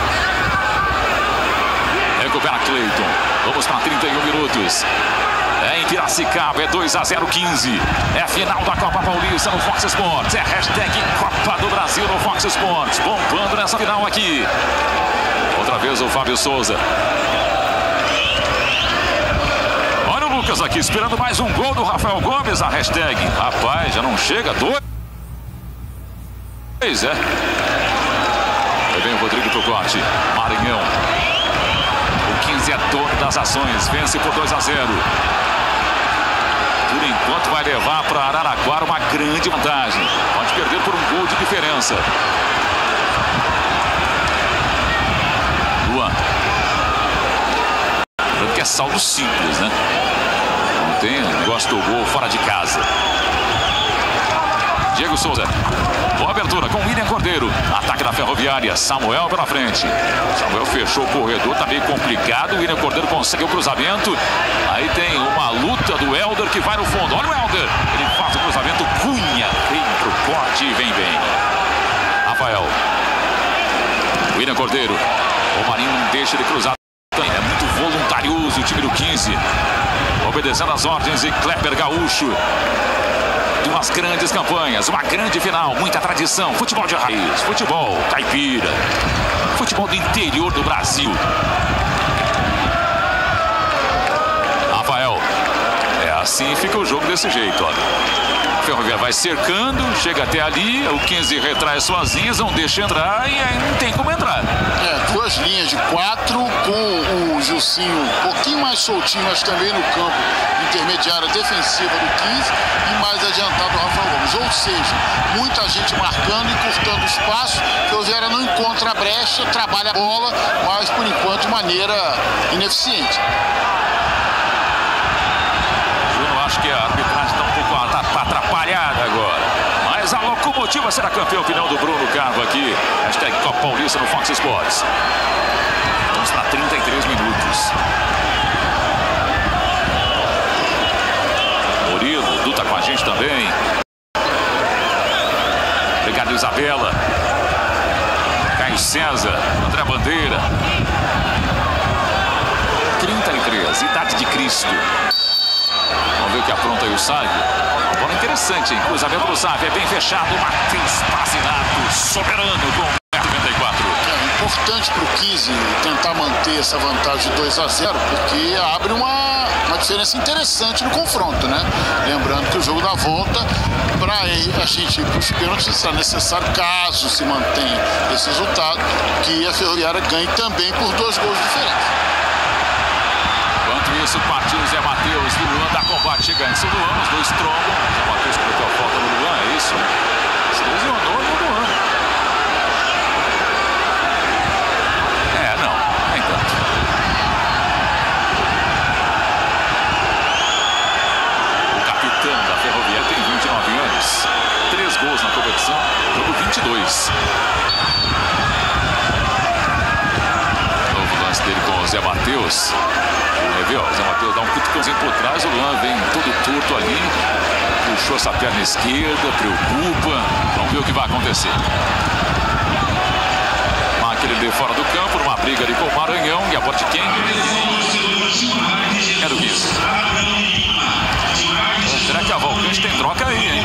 Recupera Cleiton. Vamos para trinta e um minutos. É em Piracicaba, é dois a zero, quinze. É final da Copa Paulista no Fox Sports. É hashtag Copa do Brasil no Fox Sports. Bombando nessa final aqui. Outra vez o Fábio Souza. Olha o Lucas aqui esperando mais um gol do Rafael Gomes. A hashtag. Rapaz, já não chega. Dois. Pois é. Aí vem o Rodrigo pro corte. Maranhão. O quinze é dono das ações. Vence por dois a zero. Por enquanto vai levar para Araraquara uma grande vantagem. Pode perder por um gol de diferença. Luan. Lembrando que é saldo simples, né? Não tem negócio do gol fora de casa. Diego Souza. Boa abertura com William Cordeiro. Ataque da Ferroviária. Samuel pela frente. Samuel fechou o corredor, tá meio complicado. William Cordeiro consegue o cruzamento. Aí tem uma luta do Helder que vai no fundo. Olha o Helder. Ele faz o cruzamento. Cunha vem pro corte e vem bem. Rafael. William Cordeiro. O Marinho não deixa ele cruzar. É muito voluntarioso o time do quinze. Obedecendo as ordens de Kleber Gaúcho. De umas grandes campanhas, uma grande final, muita tradição, futebol de raiz, futebol caipira, futebol do interior do Brasil. Rafael, é assim fica o jogo desse jeito, olha. Ferroviária vai cercando, chega até ali, o quinze retrai suas linhas, não deixa entrar e aí não tem como entrar. É, duas linhas de quatro com o Gilcinho um pouquinho mais soltinho, mas também no campo intermediária defensiva do quinze e mais adiantado o Rafael Gomes. Ou seja, muita gente marcando e cortando o espaço. Ferroviária não encontra a brecha, trabalha a bola, mas por enquanto de maneira ineficiente. Eu acho que a arbitragem está um pouco atrapalhada agora. Mas a Locomotiva será campeã, opinião do Bruno Carvo aqui. Hashtag Copa Paulista no Fox Sports. Vamos para trinta e três minutos. Murilo, Dudu tá com a gente também. Obrigado, Isabela. Caio César, André Bandeira. trinta e três, idade de Cristo. Vamos ver o que apronta aí o Sávio. Uma bola interessante, hein? Cruzamento do Sávio, é bem fechado. Matheus Pazinato, soberano com noventa e quatro. É importante para o quinze tentar manter essa vantagem de dois a zero, porque abre uma, uma diferença interessante no confronto, né? Lembrando que o jogo da volta, para a gente ir para os pênaltis, será necessário, caso se mantenha esse resultado, que a Ferroviária ganhe também por dois gols diferentes. Enquanto isso, partiu o Zé Matheus, Luan dá combate, chega antes o Luan, os dois trombam. Zé Matheus cometeu a falta no Luan, é isso? Se lesionou no Luan. É, não, nem tanto. O capitão da Ferroviária tem vinte e nove anos, três gols na competição, jogo vinte e dois. Novo lance dele com o Zé Matheus. O Zé Matheus dá um cutucãozinho por trás, o Luan vem todo torto ali, puxou essa perna esquerda, preocupa, vamos ver o que vai acontecer. Aquele de fora do campo, numa briga ali com o Maranhão, e a bola de quem? É do quinze. Será que a Valcante tem troca aí, hein?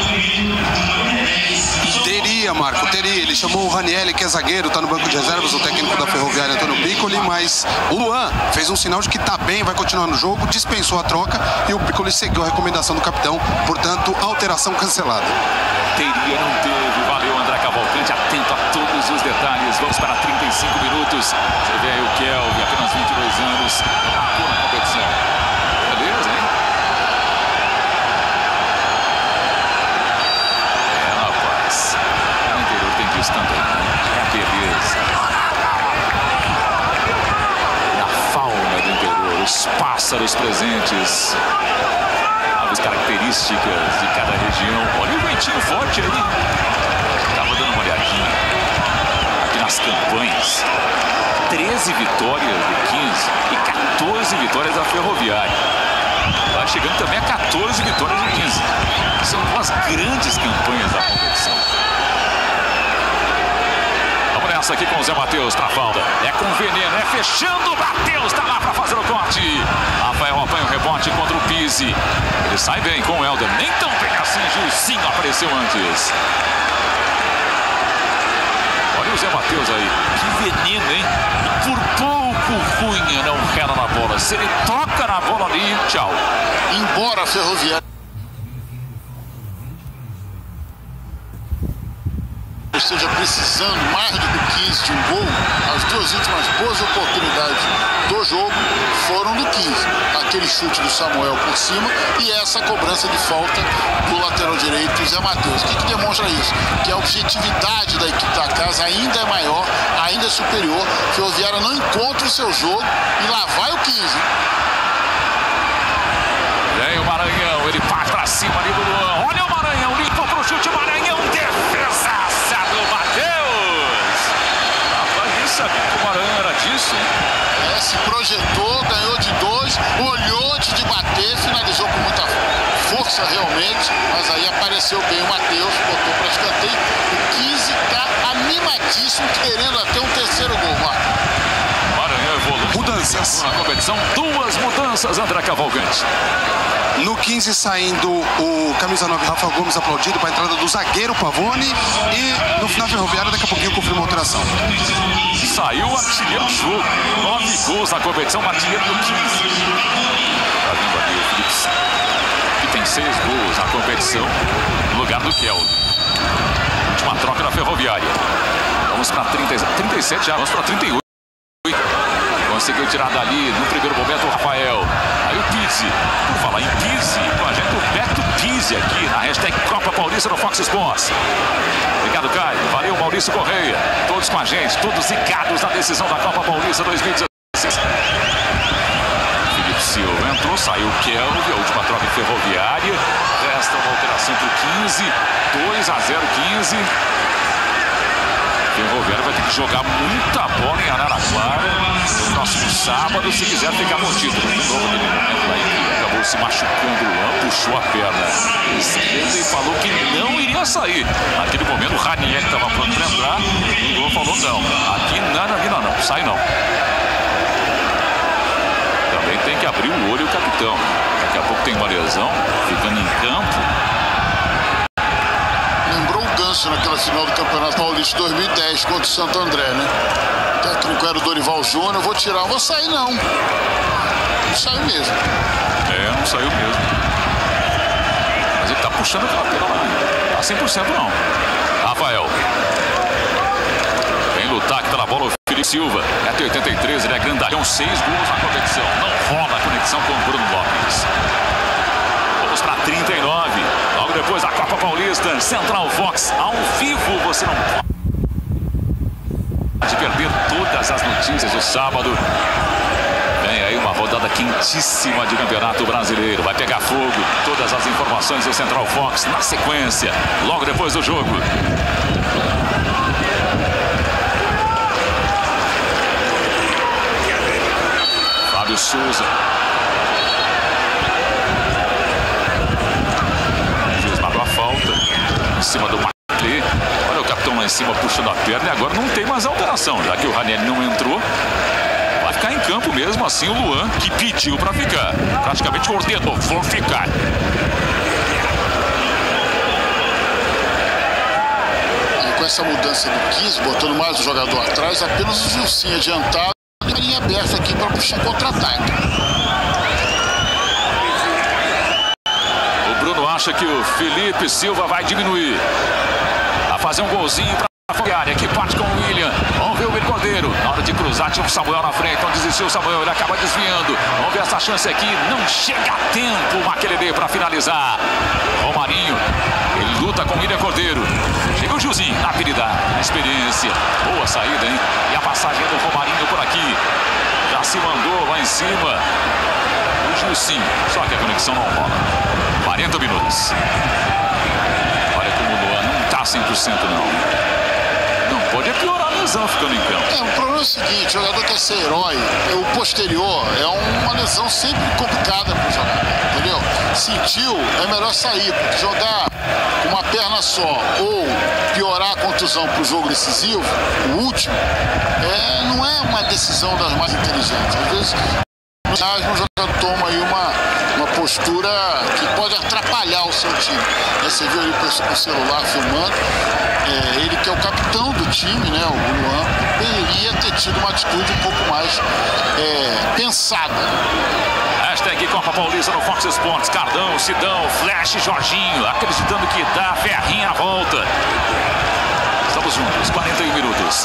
Teria, Marco, teria. Ele chamou o Ranielli, que é zagueiro, tá no banco de reservas, o técnico da Ferroviária, Antônio Piccoli, mas o Luan fez um sinal de que tá bem, vai continuar no jogo, dispensou a troca e o Piccoli seguiu a recomendação do capitão, portanto, alteração cancelada. Teria, não teve, valeu, André Cavalcante atento a todos os detalhes. Vamos para trinta e cinco minutos. Você vê aí o Kelvin, apenas vinte e dois anos, marcou na competição. Beleza, hein? É, rapaz. No interior tem disso também, né? É beleza. Na fauna do interior, os pássaros presentes. As características de cada região. Olha o ventinho forte aí. Estava dando uma olhadinha aqui nas campanhas. treze vitórias do quinze e quatorze vitórias da Ferroviária. Vai chegando também a quatorze vitórias do quinze. São duas grandes campanhas da competição. Vamos nessa aqui com o Zé Matheus para a falta. É com veneno, é fechando. Matheus está lá para fazer o corte. Rafael apanha o rebote contra o Pizzi. Ele sai bem com o Helder. Nem tão bem assim. Gilcinho apareceu antes. Olha o Zé Matheus aí. Que veneno, hein? Por pouco o Cunha não rela na bola. Se ele toca na bola ali, tchau. Embora a Ferroviária esteja precisando mais do que quinze de um gol, as duas últimas boas oportunidades do jogo foram do quinze. Aquele chute do Samuel por cima e essa cobrança de falta do lateral direito, Zé Matheus. O que, que demonstra isso? Que a objetividade da equipe da casa ainda é maior, ainda é superior. Ferroviária não encontra o seu jogo e lá vai o quinze. Vem o Maranhão, ele parte pra cima ali do Luan. Olha o Maranhão, limpa pro chute, Maranhão, defesa do Matheus. Rapaz, nem sabia que o Maranhão era disso, hein? É, se projetou, ganhou de dois, olhou antes de bater, finalizou com muita força realmente, mas aí apareceu bem o Matheus, botou para escanteio. O quinze tá animadíssimo, querendo até um terceiro gol, Marco. Maranhão evolui. Mudanças. Na competição, duas mudanças, André Cavalcante. No quinze saindo o camisa nove Rafa Gomes aplaudido para a entrada do zagueiro Pavone e no final Ferroviária daqui a pouquinho confirma a alteração. Saiu o artilheiro do jogo, nove gols na competição, artilheiro do quinze. Tá vindo ali o Felipe, que tem seis gols na competição, no lugar do Kelvin. Última troca na Ferroviária. Vamos para trinta, trinta e sete já, vamos para trinta e oito. Conseguiu tirar dali no primeiro momento o Rafael. Aí o Pizzi. Por falar em Pizzi, com a gente o Beto Pizzi aqui na hashtag Copa Paulista no Fox Sports. Obrigado, Caio. Valeu, Maurício Correia. Todos com a gente, todos ligados na decisão da Copa Paulista dois mil e dezesseis. Felipe Silva entrou, saiu o Kelvin, a última troca Ferroviária. Resta uma alteração para o quinze. dois a zero quinze. Ferroviária vai ter que jogar muita bola em Araraquara no próximo sábado se quiser ficar no título. De novo, aquele momento lá que acabou se machucando, o Luan puxou a perna esquerda e falou que não iria sair. Naquele momento o Ranieri estava pronto para entrar e o Luan falou não, aqui nada, vida não, sai não. Também tem que abrir o olho o capitão. Daqui a pouco tem uma lesão, ficando em campo. Naquela final do Campeonato Paulista dois mil e dez contra o Santo André, né? O técnico era o Dorival Júnior. Eu vou tirar, eu vou sair não. Não saiu mesmo. É, não saiu mesmo. Mas ele tá puxando aquela pela lá. Tá cem por cento não. Rafael. Vem lutar aqui pela bola o Felipe Silva. É até oitenta e três, ele é grandalhão. Seis gols na competição. Não rola a conexão com o Bruno Lopes. Vamos para trinta e nove. Logo depois da Copa Paulista, Central Fox, ao vivo, você não pode perder todas as notícias do sábado. Vem aí uma rodada quentíssima de Campeonato Brasileiro. Vai pegar fogo, todas as informações do Central Fox na sequência, logo depois do jogo. Fábio Souza. Em cima do Marley. Olha o capitão lá em cima puxando a perna. E agora não tem mais alteração, já que o Ranieri não entrou. Vai ficar em campo mesmo assim o Luan, que pediu para ficar. Praticamente ordenou, vou ficar. E com essa mudança do quinze, botando mais um jogador atrás, apenas o Gilcinho adiantado e a linha aberta aqui para puxar contra-ataque. Acha que o Felipe Silva vai diminuir. A fazer um golzinho para a área, que parte com o William. Vamos ver o William Cordeiro. Na hora de cruzar, tinha o Samuel na frente. Não desistiu o Samuel, ele acaba desviando. Vamos ver essa chance aqui. Não chega a tempo o Makelele para finalizar. Romarinho, ele luta com o William Cordeiro. Chega o Gilzinho na habilidade, na experiência. Boa saída, hein? E a passagem do Romarinho por aqui. Já se mandou lá em cima. O Gilzinho, só que a conexão não rola. quarenta minutos. Olha como o Luan não tá cem por cento não. Pode piorar a lesão ficando em campo. É, o problema é o seguinte, o jogador quer ser herói, o posterior é uma lesão sempre complicada para o jogador, entendeu? Sentiu, é melhor sair, porque jogar com uma perna só ou piorar a contusão para o jogo decisivo, o último, é, não é uma decisão das mais inteligentes. Às vezes, o jogador toma aí uma, uma postura que pode atrapalhar o seu time. Aí você viu ali com o celular filmando. É, ele que é o capitão do time, né, o Luan, deveria ter tido uma atitude um pouco mais é, pensada. Hashtag Copa Paulista no Fox Sports. Cardão, Sidão, Flash, Jorginho, acreditando que dá ferrinha à volta. Estamos juntos, quarenta e um minutos.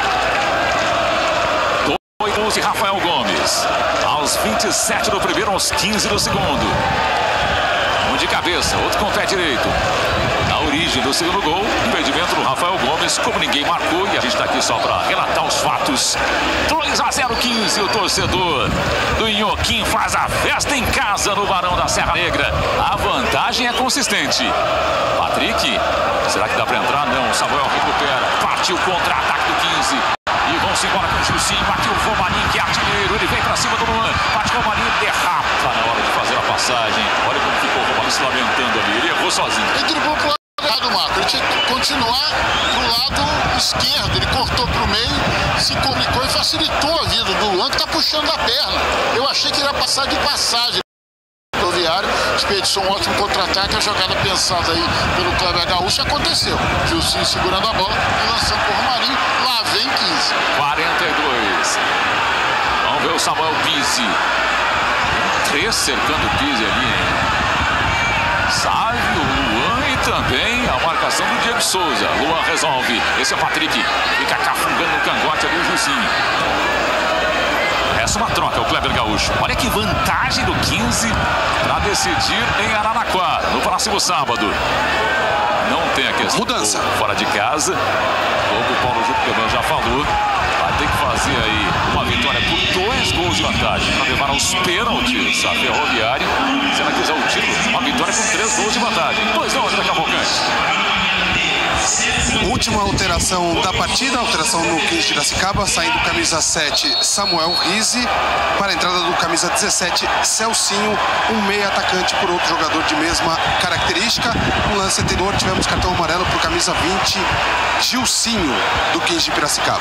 dois e Rafael Gomes. Aos vinte e sete do primeiro, aos quinze do segundo. Um de cabeça, outro com o pé direito. Na origem do segundo gol, impedimento do Rafael Gomes, como ninguém marcou, e a gente está aqui só para relatar os fatos. dois a zero quinze, o torcedor do Inhoquim faz a festa em casa no Barão da Serra Negra. A vantagem é consistente. Patrick, será que dá para entrar? Não, Samuel recupera, partiu contra-ataque do quinze. E vão-se embora com o Gilcinho, bateu o Romarinho, que é artilheiro, ele vem para cima do Luan, bate o Romarinho, derrapa na hora de fazer a passagem. Olha como ficou o Romarinho se lamentando ali, ele errou sozinho. Ele driblou pro lado, Marco, ele tinha que continuar pro lado esquerdo, ele cortou pro meio, se comunicou e facilitou a vida do Luan, que tá puxando a perna. Eu achei que ele ia passar de passagem. Rodoviário, expedição, um ótimo contra-ataque, a jogada pensada aí pelo Kleber Gaúcho aconteceu. Gilcinho segurando a bola e lançando pro Romarinho, lá vem quinze. quarenta e dois. Vamos ver o Samuel Pizzi. Três cercando o Pizzi ali, hein? Sávio, Luan e também a marcação do Diego Souza. Luan resolve. Esse é o Patrick. Fica cafungando no cangote ali o Gilcinho. Essa é uma troca, o Kleber Gaúcho. Olha que vantagem do quinze para decidir em Araraquara, no próximo sábado. Não tem a questão. Mudança. Fora de casa. Como o Paulo Júlio já falou, vai ter que fazer aí uma vitória por dois gols de vantagem para levar aos pênaltis a Ferroviária. Se ela quiser o título, uma vitória com três gols de vantagem. dois a um daqui a pouco. Última alteração da partida, alteração no quinze de Piracicaba, saindo camisa sete, Samuel Rizzi, para a entrada do camisa dezessete, Celcinho, um meia atacante por outro jogador de mesma característica. No lance anterior tivemos cartão amarelo para o camisa vinte, Gilcinho, do quinze de Piracicaba.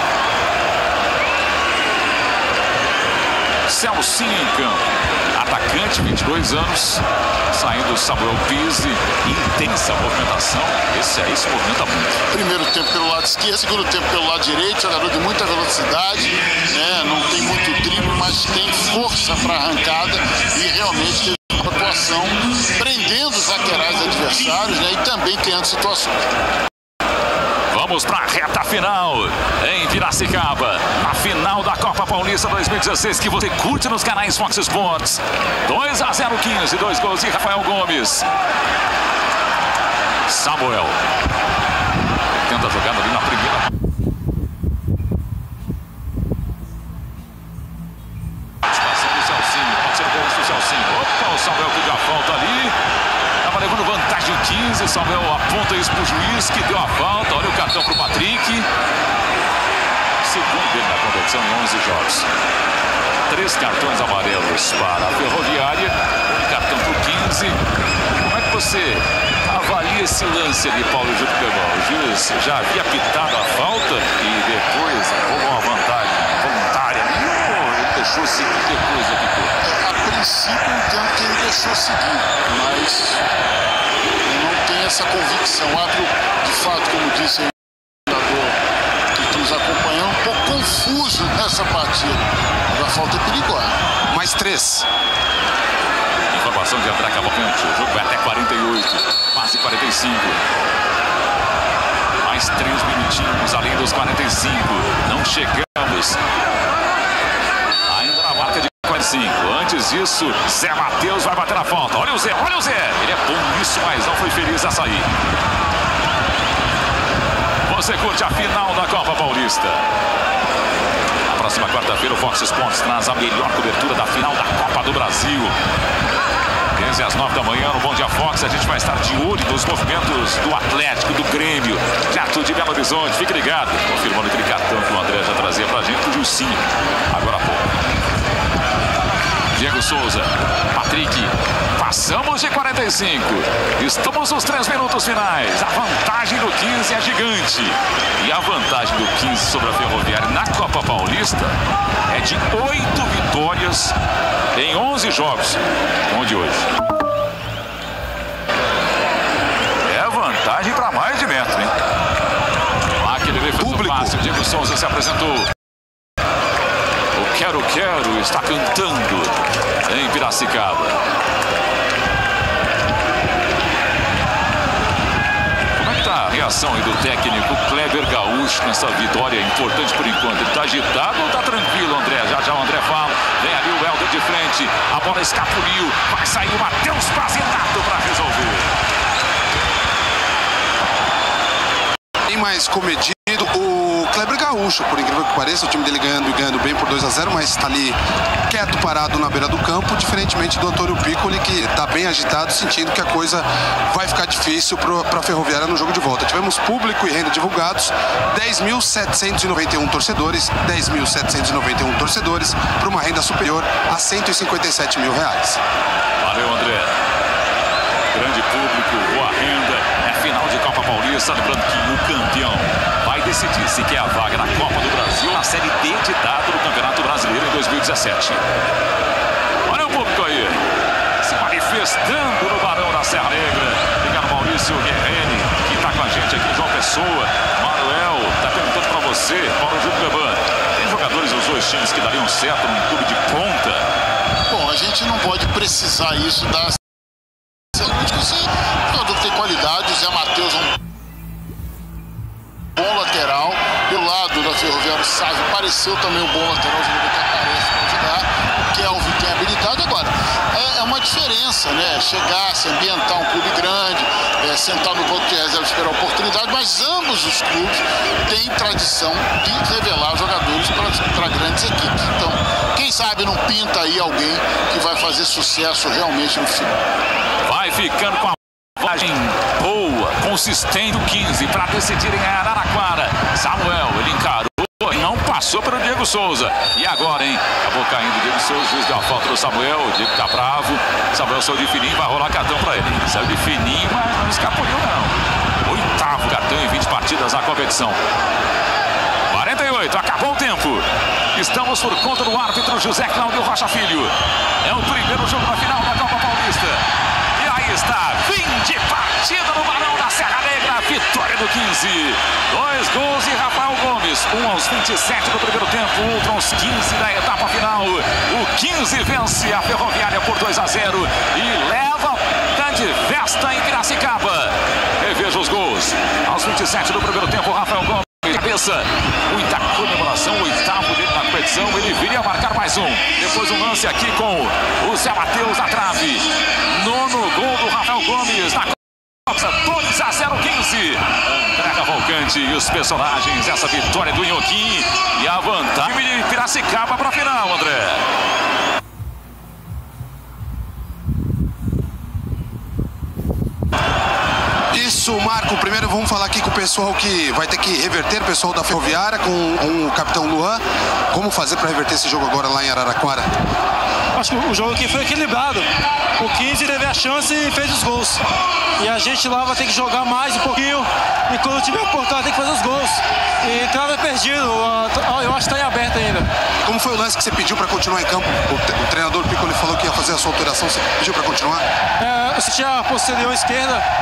Celcinho em campo, atacante, vinte e dois anos, saindo Samuel Pizzi, intensa movimentação, esse aí se movimenta muito. Primeiro tempo pelo lado esquerdo, segundo tempo pelo lado direito, jogador de muita velocidade, né? Não tem muito drible, mas tem força para arrancada e realmente tem uma atuação prendendo os laterais adversários, né? E também criando situações. Vamos para a reta final em Piracicaba, a final da Copa Paulista dois mil e dezesseis, que você curte nos canais Fox Sports. dois a zero quinze, dois gols de Rafael Gomes. Samuel tenta a jogada ali na primeira. Passando o Celcinho, pode ser o gol do Celcinho. Opa, o Samuel pediu a falta ali. Estava levando vantagem o quinze, Samuel aponta isso para o juiz que deu a falta. Olha o cartão para o Patrick. Segundo ele na competição em onze jogos. Três cartões amarelos para a Ferroviária e cartão para o quinze. Como é que você avalia esse lance ali, Paulo Júlio Pebal? O juiz já havia pitado a falta e depois roubou uma vantagem voluntária ali, ou ele deixou seguir depois da vitória? A princípio eu entendo que ele deixou seguir, mas eu não tenho essa convicção. O árbitro, de fato, como disse o jogador que nos acompanhou, um pouco confuso nessa partida. A falta é perigosa. Mais três. Informação de André Cavalcante. O jogo vai até quarenta e oito, quase quarenta e cinco. Mais três minutinhos além dos quarenta e cinco. Não chegamos ainda na marca de quarenta e cinco. Antes disso, Zé Matheus vai bater na falta. Olha o Zé, olha o Zé. Ele é bom nisso, mas não foi feliz a sair. Você curte a final da Copa Paulista. Na próxima quarta-feira, o Fox Sports traz a melhor cobertura da final da Copa do Brasil. quinze às nove da manhã no Bom Dia Fox. A gente vai estar de olho nos movimentos do Atlético, do Grêmio, direto de Belo Horizonte. Fique ligado. Confirmando aquele cartão que o André já trazia pra gente, o Gilcinho, agora há pouco. Diego Souza, Patrick, passamos de quarenta e cinco. Estamos nos três minutos finais. A vantagem do quinze é gigante. E a vantagem do quinze sobre a Ferroviária na Copa Paulista é de oito vitórias em onze jogos, como de hoje. É vantagem para mais de metro, hein? Lá aquele reflexo fácil, o Diego Souza se apresentou. O Quero Quero está cantando em Piracicaba. Como é que tá a reação aí do técnico Kleber Gaúcho nessa vitória importante por enquanto? Ele tá agitado ou tá tranquilo, André? Já já o André fala. Vem ali o Helder de frente. A bola escapuliu. Vai sair o Matheus Pazinato para resolver. Bem mais comedido o Kleber Gaúcho, por incrível que pareça, o time dele ganhando e ganhando bem por dois a zero, mas está ali quieto, parado na beira do campo, diferentemente do Antônio Piccoli, que está bem agitado, sentindo que a coisa vai ficar difícil para a Ferroviária no jogo de volta. Tivemos público e renda divulgados, dez mil setecentos e noventa e um torcedores, dez mil setecentos e noventa e um torcedores, para uma renda superior a cento e cinquenta e sete mil reais. Valeu, André. Grande público, boa renda, é final de Copa Paulista, lembrando que o campeão vai decidir se quer a vaga na Copa do Brasil na Série D de dado do Campeonato Brasileiro em dois mil e dezessete. Olha o público aí, se manifestando no Barão da Serra Negra. Obrigado, Maurício Guerreri, que está com a gente aqui, João Pessoa. Manuel está perguntando para você, Paulo Júlio Leban, tem jogadores dos dois times que dariam certo num clube de ponta? Bom, a gente não pode precisar isso da... O jogador tem qualidade, o Zé Matheus é um bom lateral. Pelo lado da Ferroviária, o Sávio pareceu também um bom lateral, o jogador que aparece para jogar. O Kelvin tem habilidade. Agora, é, é uma diferença, né? Chegar, se ambientar um clube grande, é, sentar no banco de reserva e esperar a oportunidade, mas ambos os clubes têm tradição de revelar jogadores para grandes equipes. Então, quem sabe não pinta aí alguém que vai fazer sucesso realmente no final. Vai ficando com a vantagem boa, consistente, o quinze para decidir em Araraquara. Samuel, ele encarou e não passou para o Diego Souza. E agora, hein? Acabou caindo o Diego Souza, o juiz deu a falta do Samuel. O Diego tá bravo. Samuel saiu de fininho, vai rolar cartão para ele. Saiu de fininho, mas não escapuliu, não. Oitavo cartão em vinte partidas na competição. quarenta e oito, acabou o tempo. Estamos por conta do árbitro José Cláudio Rocha Filho. É o primeiro jogo na final da Copa Paulista. E aí está, fim de partida no Barão da Serra Negra, vitória do quinze. Dois gols de Rafael Gomes, um aos vinte e sete do primeiro tempo, outro aos quinze da etapa final. O quinze vence a Ferroviária por dois a zero e leva grande festa em Piracicaba. Reveja os gols. Aos vinte e sete do primeiro tempo, Rafael Gomes. Cabeça, muita comemoração, o oitavo dele na competição, ele viria a marcar mais um. Depois um lance aqui com o Zé Matheus na trave. Nono gol do Rafael Gomes na Copa, dois a zero quinze. André Cavalcante e os personagens, essa vitória do Inhoquim e a vantagem de Piracicaba para a final, André. Isso, Marco. Primeiro vamos falar aqui com o pessoal que vai ter que reverter, o pessoal da Ferroviária, com, com o capitão Luan. Como fazer para reverter esse jogo agora lá em Araraquara? Acho que o jogo aqui foi equilibrado. O quinze teve a chance e fez os gols. E a gente lá vai ter que jogar mais um pouquinho. E quando o time aportar, tem que fazer os gols. E entrada é perdido. Eu acho que está em aberto ainda. Como foi o lance que você pediu para continuar em campo? O, o treinador Piccoli falou que ia fazer a sua alteração. Você pediu para continuar? É, eu senti a posterior esquerda.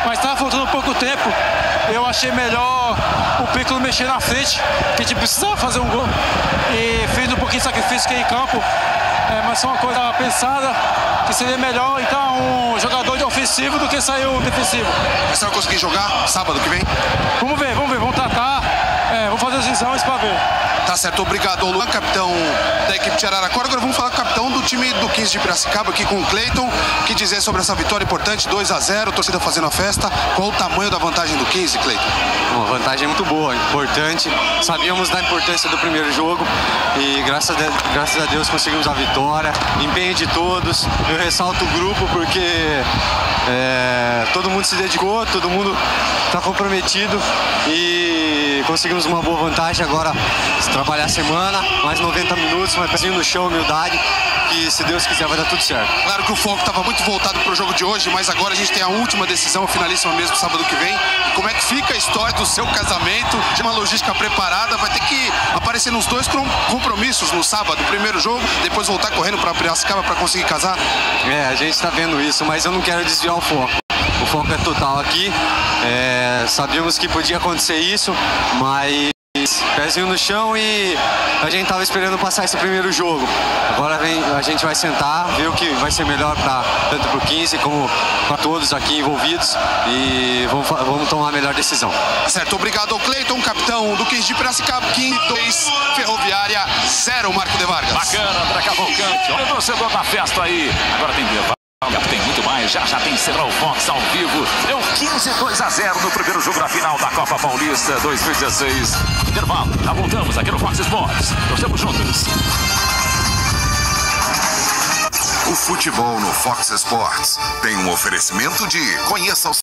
mas estava faltando pouco tempo. Eu achei melhor o Piccolo mexer na frente, que a gente precisava fazer um gol. E fez um pouquinho de sacrifício aqui em campo, é, mas foi uma coisa pensada, que seria melhor então um jogador de ofensivo do que sair o defensivo. Você vai conseguir jogar sábado que vem? Vamos ver, vamos ver, vamos tratar, é, vamos fazer os exames para ver. Tá certo, obrigado, Luan, capitão da equipe de Araraquara. Agora vamos falar com o capitão do time do quinze de Piracicaba, aqui com o Cleiton. O que dizer sobre essa vitória importante, dois a zero, a torcida fazendo a festa. Qual o tamanho da vantagem do quinze, Cleiton? Uma vantagem muito boa, importante. Sabíamos da importância do primeiro jogo e graças a, graças a Deus conseguimos a vitória. Empenho de todos. Eu ressalto o grupo porque é, todo mundo se dedicou, todo mundo está comprometido e conseguimos uma boa vantagem agora. Trabalhar a semana, mais noventa minutos, mais pezinho no chão, humildade, que se Deus quiser vai dar tudo certo. Claro que o foco estava muito voltado para o jogo de hoje, mas agora a gente tem a última decisão, a finalíssima mesmo, sábado que vem. E como é que fica a história do seu casamento? De uma logística preparada, vai ter que aparecer nos dois compromissos no sábado, primeiro jogo, depois voltar correndo para Piracicaba para conseguir casar? É, a gente está vendo isso, mas eu não quero desviar o foco. O foco é total aqui. É, sabíamos que podia acontecer isso, mas pezinho no chão e a gente tava esperando passar esse primeiro jogo. Agora vem, a gente vai sentar, ver o que vai ser melhor pra, tanto para o quinze como para todos aqui envolvidos e vamos, vamos tomar a melhor decisão. Certo, obrigado ao Cleiton, capitão do quinze de Piracicaba, quinze dois, Ferroviária zero, Marco de Vargas. Bacana, André Cavalcante. Olha o torcedor da festa aí. Agora tem tem muito mais, já já tem Central Fox ao vivo. Deu quinze dois a zero no primeiro jogo da final da Copa Paulista dois mil e dezesseis. Intervalo, já voltamos aqui no Fox Sports. Torcemos juntos. O futebol no Fox Sports tem um oferecimento de conheça o